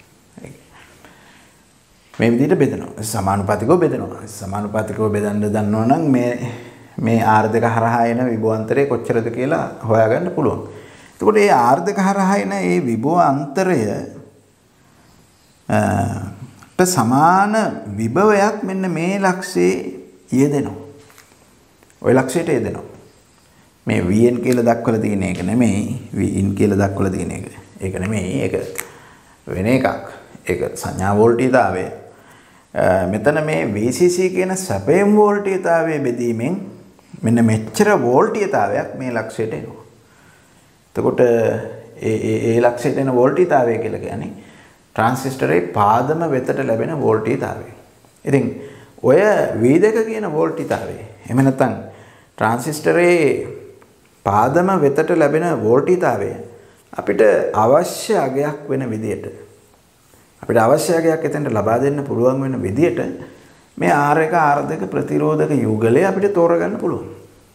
මේ විදිහට බෙදනවා. සමානුපාතිකව බෙදනවා. සමානුපාතිකව බෙදන්න දන්නවා නම් මේ මේ R දෙක හරහා එන විභවාන්තරය කොච්චරද කියලා හොයාගන්න පුළුවන්. එතකොට මේ R දෙක හරහා එන මේ විභවාන්තරය ට සමාන විභවයක් මෙන්න මේ ලක්ෂයේ යෙදෙනවා. ওই ලක්ෂයට යෙදෙනවා. මේ Vn කියලා දක්වලා තියෙන එක නෙමෙයි Vin කියලා දක්වලා තියෙන එක. ඒක නෙමෙයි. ඒක වෙන එකක්. ඒක සංඥා වෝල්ටීයතාවය. මෙතන මේ V C C කියන සැපයුම් වෝල්ටීයතාවයේ බෙදීමෙන් මෙන්න මෙච්චර වෝල්ටීයතාවයක් මේ ලක්ෂයට එනවා. එතකොට ඒ ඒ ඒ ලක්ෂයට එන වෝල්ටීයතාවය කියලා කියන්නේ ට්‍රාන්සිස්ටරේ පාදම වෙතට ලැබෙන වෝල්ටීයතාවය. ඉතින් ඔය V දෙක කියන වෝල්ටීයතාවය එහෙම නැත්නම් ට්‍රාන්සිස්ටරේ පාදම වෙතට ලැබෙන වෝල්ටීයතාවය අපිට අවශ්‍ය අගයක් වෙන විදියට අපිට අවශ්‍යකයක් එතෙන්ට ලබා දෙන්න පුළුවන් වෙන විදියට මේ ආර් එක ආර් දෙක ප්‍රතිරෝධක යුගලය අපිට තෝරගන්න පුළුවන්.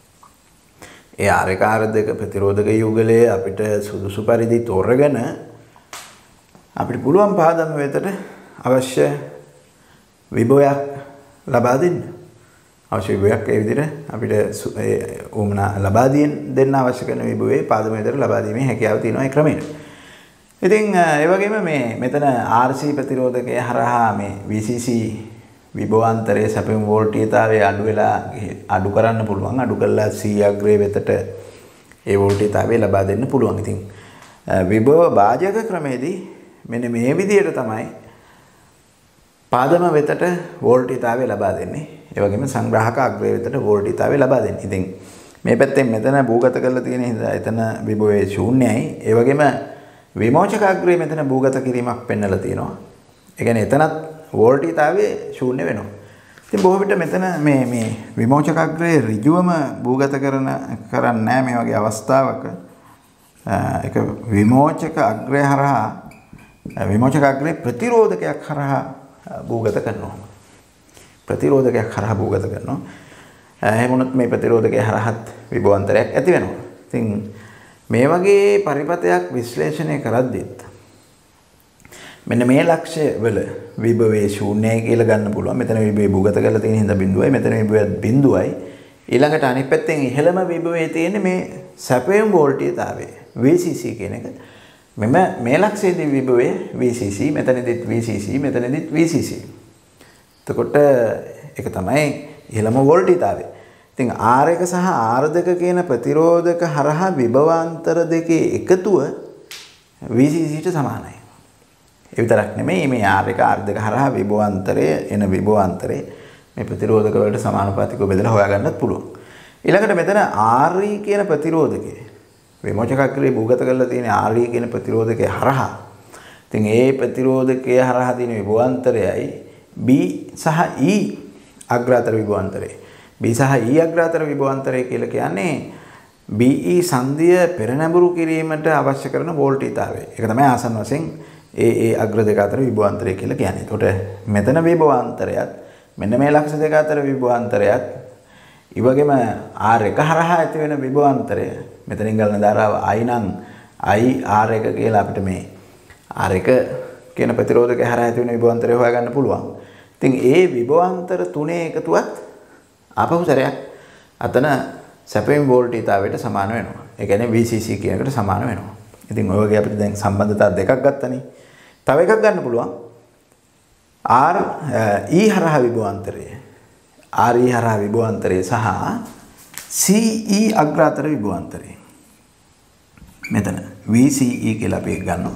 ඒ ආර් එක ආර් දෙක ප්‍රතිරෝධක යුගලය අපිට සුදුසු පරිදි තෝරගෙන අපිට පුළුවන් පාදම වෙතට අවශ්‍ය විභවයක් ලබා දෙන්න. අවශ්‍ය විභවයක් ඒ විදිහට අපිට උමනා ලබා දෙන්න අවශ්‍ය කරන විභවයේ පාදම වෙතට ලබා දීමේ හැකියාව තියෙනවා ඒ ක්‍රමයට. ඉතින් ඒ වගේම මේ මෙතන ආර් සී ප්‍රතිරෝධකය හරහා මේ වී සී සී විභවාන්තරයේ සැපයුම් වෝල්ටීයතාවය අඩු වෙලා අඩු කරන්න පුළුවන්. අඩු කළා C අග්‍රය වෙතට ඒ වෝල්ටීයතාවය ලබා දෙන්න පුළුවන්. ඉතින් විභව භාජක ක්‍රමයේදී මෙන්න මේ විදිහට තමයි පාදම වෙතට වෝල්ටීයතාවය ලබා දෙන්නේ. ඒ වගේම සංග්‍රාහක අග්‍රය වෙතට වෝල්ටීයතාවය ලබා දෙන්නේ. ඉතින් මේ පැත්තෙන් මෙතන භූගත කරලා තියෙන හින්දා එතන විභවයේ ශූන්‍යයි. ඒ වගේම විමෝචක අග්‍රය මෙතන භූගත කිරීමක් පෙන්වලා තියෙනවා. ඒ කියන්නේ එතනත් වෝල්ටීයතාවය ශූන්‍ය වෙනවා. ඉතින් බොහෝ විට මෙතන මේ මේ විමෝචක අග්‍රය ඍජුවම භූගත කරන කරන්නේ නැහැ මේ වගේ අවස්ථාවක. ඒක විමෝචක අග්‍රය හරහා විමෝචක අග්‍රේ ප්‍රතිරෝධකයක් හරහා භූගත කරනවා. ප්‍රතිරෝධකයක් හරහා භූගත කරනවා. එහෙම වුණොත් මේ ප්‍රතිරෝධකයේ හරහත් විභවාන්තරයක් ඇති වෙනවා. ඉතින් මේ වගේ පරිපතයක් විශ්ලේෂණය කරද්දිත් මෙන්න මේ ලක්ෂ්‍ය වල විභවයේ ශූන්‍යයි කියලා ගන්න පුළුවන්. මෙතන විභවය භූගත කරලා තියෙන හින්දා බිඳුවයි. මෙතන විභවයත් බිඳුවයි. ඊළඟට අනිත් පැත්තෙන් ඉහළම විභවයේ තියෙන මේ සැපයුම් වෝල්ටීයතාවය වී සී සී කියන එක. මෙම මේ ලක්ෂයේදී විභවය වී සී සී, මෙතනදිත් වී සී සී, මෙතනදිත් වී සී සී. එතකොට ඒක තමයි ඉහළම වෝල්ටීයතාවය. ඉතින් ආර් එක සහ ආර් දෙක කියන ප්‍රතිරෝධක හරහා විභවාන්තර දෙකේ එකතුව වී සී සීට සමානයි. ඒ විතරක් නෙමෙයි මේ ආර් එක ආර් දෙක හරහා විභවාන්තරය එන විභවාන්තරේ මේ ප්‍රතිරෝධක වලට සමානුපාතිකව බෙදලා හොයාගන්නත් පුළුවන්. ඊළඟට මෙතන ආර් ඊ කියන ප්‍රතිරෝධකය විමෝචක අග්‍රේ භූගත කරලා තියෙන ආර් ඊ කියන ප්‍රතිරෝධකය හරහා ඉතින් ඒ ප්‍රතිරෝධකය හරහා තියෙන විභවාන්තරයයි B සහ E අග්‍රාතර විභවාන්තරය. B සහ E අග්‍රාතර විභවාන්තරය කියලා කියන්නේ B E සංදිය පෙරනැඹුරු කිරීමට අවශ්‍ය කරන වෝල්ටීයතාවය. ඒක තමයි ආසන්න වශයෙන් ඒ ඒ අග්‍ර දෙක අතර විභවාන්තරය කියලා කියන්නේ. එතකොට මෙතන විභවාන්තරයත් මෙන්න මේ ලක්ෂ දෙක අතර විභවාන්තරයත් ඒ වගේම R එක හරහා ඇති වෙන විභවාන්තරය මෙතනින් ගලන ධාරාව I නම් I R එක කියලා අපිට මේ R එක කියන ප්‍රතිරෝධකය හරහා ඇති වෙන විභවාන්තරය හොයාගන්න පුළුවන්. ඉතින් ඒ විභවාන්තර තුනේ එකතුවත් ආපහු සැරයක් අතන සැපයුම් වෝල්ටීයතාවයට සමාන වෙනවා. ඒ කියන්නේ වී සී සී කියන එකට සමාන වෙනවා. ඉතින් ඔය වගේ අපිට දැන් සම්බන්ධතා දෙකක් ගත්තනේ. තව එකක් ගන්න පුළුවන්. R E හරහා විභවාන්තරය. R E හරහා විභවාන්තරය සහ C E අග්‍රාතර විභවාන්තරය. මෙතන V C E කියලා අපි ගන්නවා.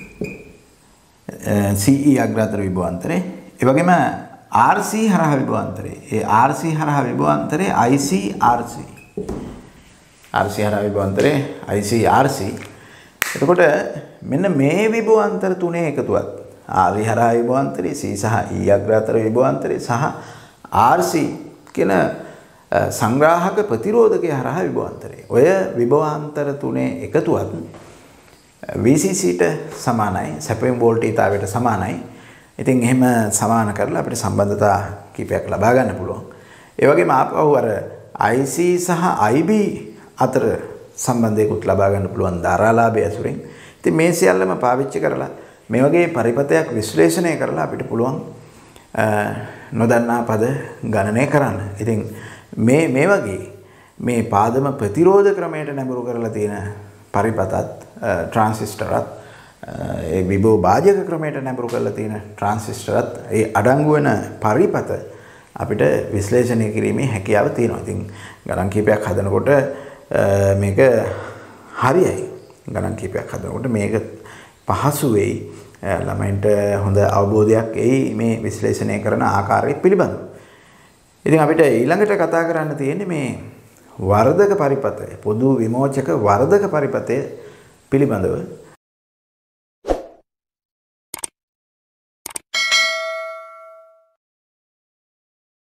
C E අග්‍රාතර විභවාන්තරය. ඒ වගේම R C හරහා විභවාන්තරය. ඒ R C හරහා විභවාන්තරය I C R C. R C හරහා විභවාන්තරය I C R C. එතකොට මෙන්න මේ විභවාන්තර තුනේ එකතුවත් R E හරහා විභවාන්තරය, C සහ E අග්‍රාතර විභවාන්තරය සහ R C කියන සංග්‍රාහක ප්‍රතිරෝධකය හරහා විභවාන්තරය. ඔය විභවාන්තර තුනේ එකතුවත් V C C ට සමානයි, සැපයුම් වෝල්ටීයතාවයට සමානයි. ඉතින් එහෙම සමාන කරලා අපිට සම්බන්ධතා කීපයක් ලබා ගන්න පුළුවන්. ඒ වගේම ආපහු අර I C සහ I B අතර සම්බන්ධයකුත් ලබා ගන්න පුළුවන් ධාරාලාභය ඇසුරින්. ඉතින් මේ සියල්ලම පාවිච්චි කරලා මේ වගේ පරිපතයක් විශ්ලේෂණය කරලා අපිට පුළුවන් නොදන්නා පද ගණනය කරන්න. ඉතින් මේ මේ වගේ මේ පාදම ප්‍රතිරෝධ ක්‍රමයට නැඹුරු කරලා තියෙන පරිපතත් ට්‍රාන්සිස්ටරත් ඒ විභව භාජක ක්‍රමයට නැඹුරු කරලා තියෙන ට්‍රාන්සිස්ටරත් ඒ අඩංගු වෙන පරිපත අපිට විශ්ලේෂණය කිරීමේ හැකියාව තියෙනවා. ඉතින් ගණන් කීපයක් හදනකොට මේක හරියයි. ගණන් කීපයක් හදනකොට මේක පහසු වෙයි. ළමයින්ට හොඳ අවබෝධයක් එයි මේ විශ්ලේෂණය කරන ආකාරය පිළිබඳව. ඉතින් අපිට ඊළඟට කතා කරන්න තියෙන්නේ මේ වර්ධක පරිපතය, පොදු විමෝචක වර්ධක පරිපතය පිළිබඳව.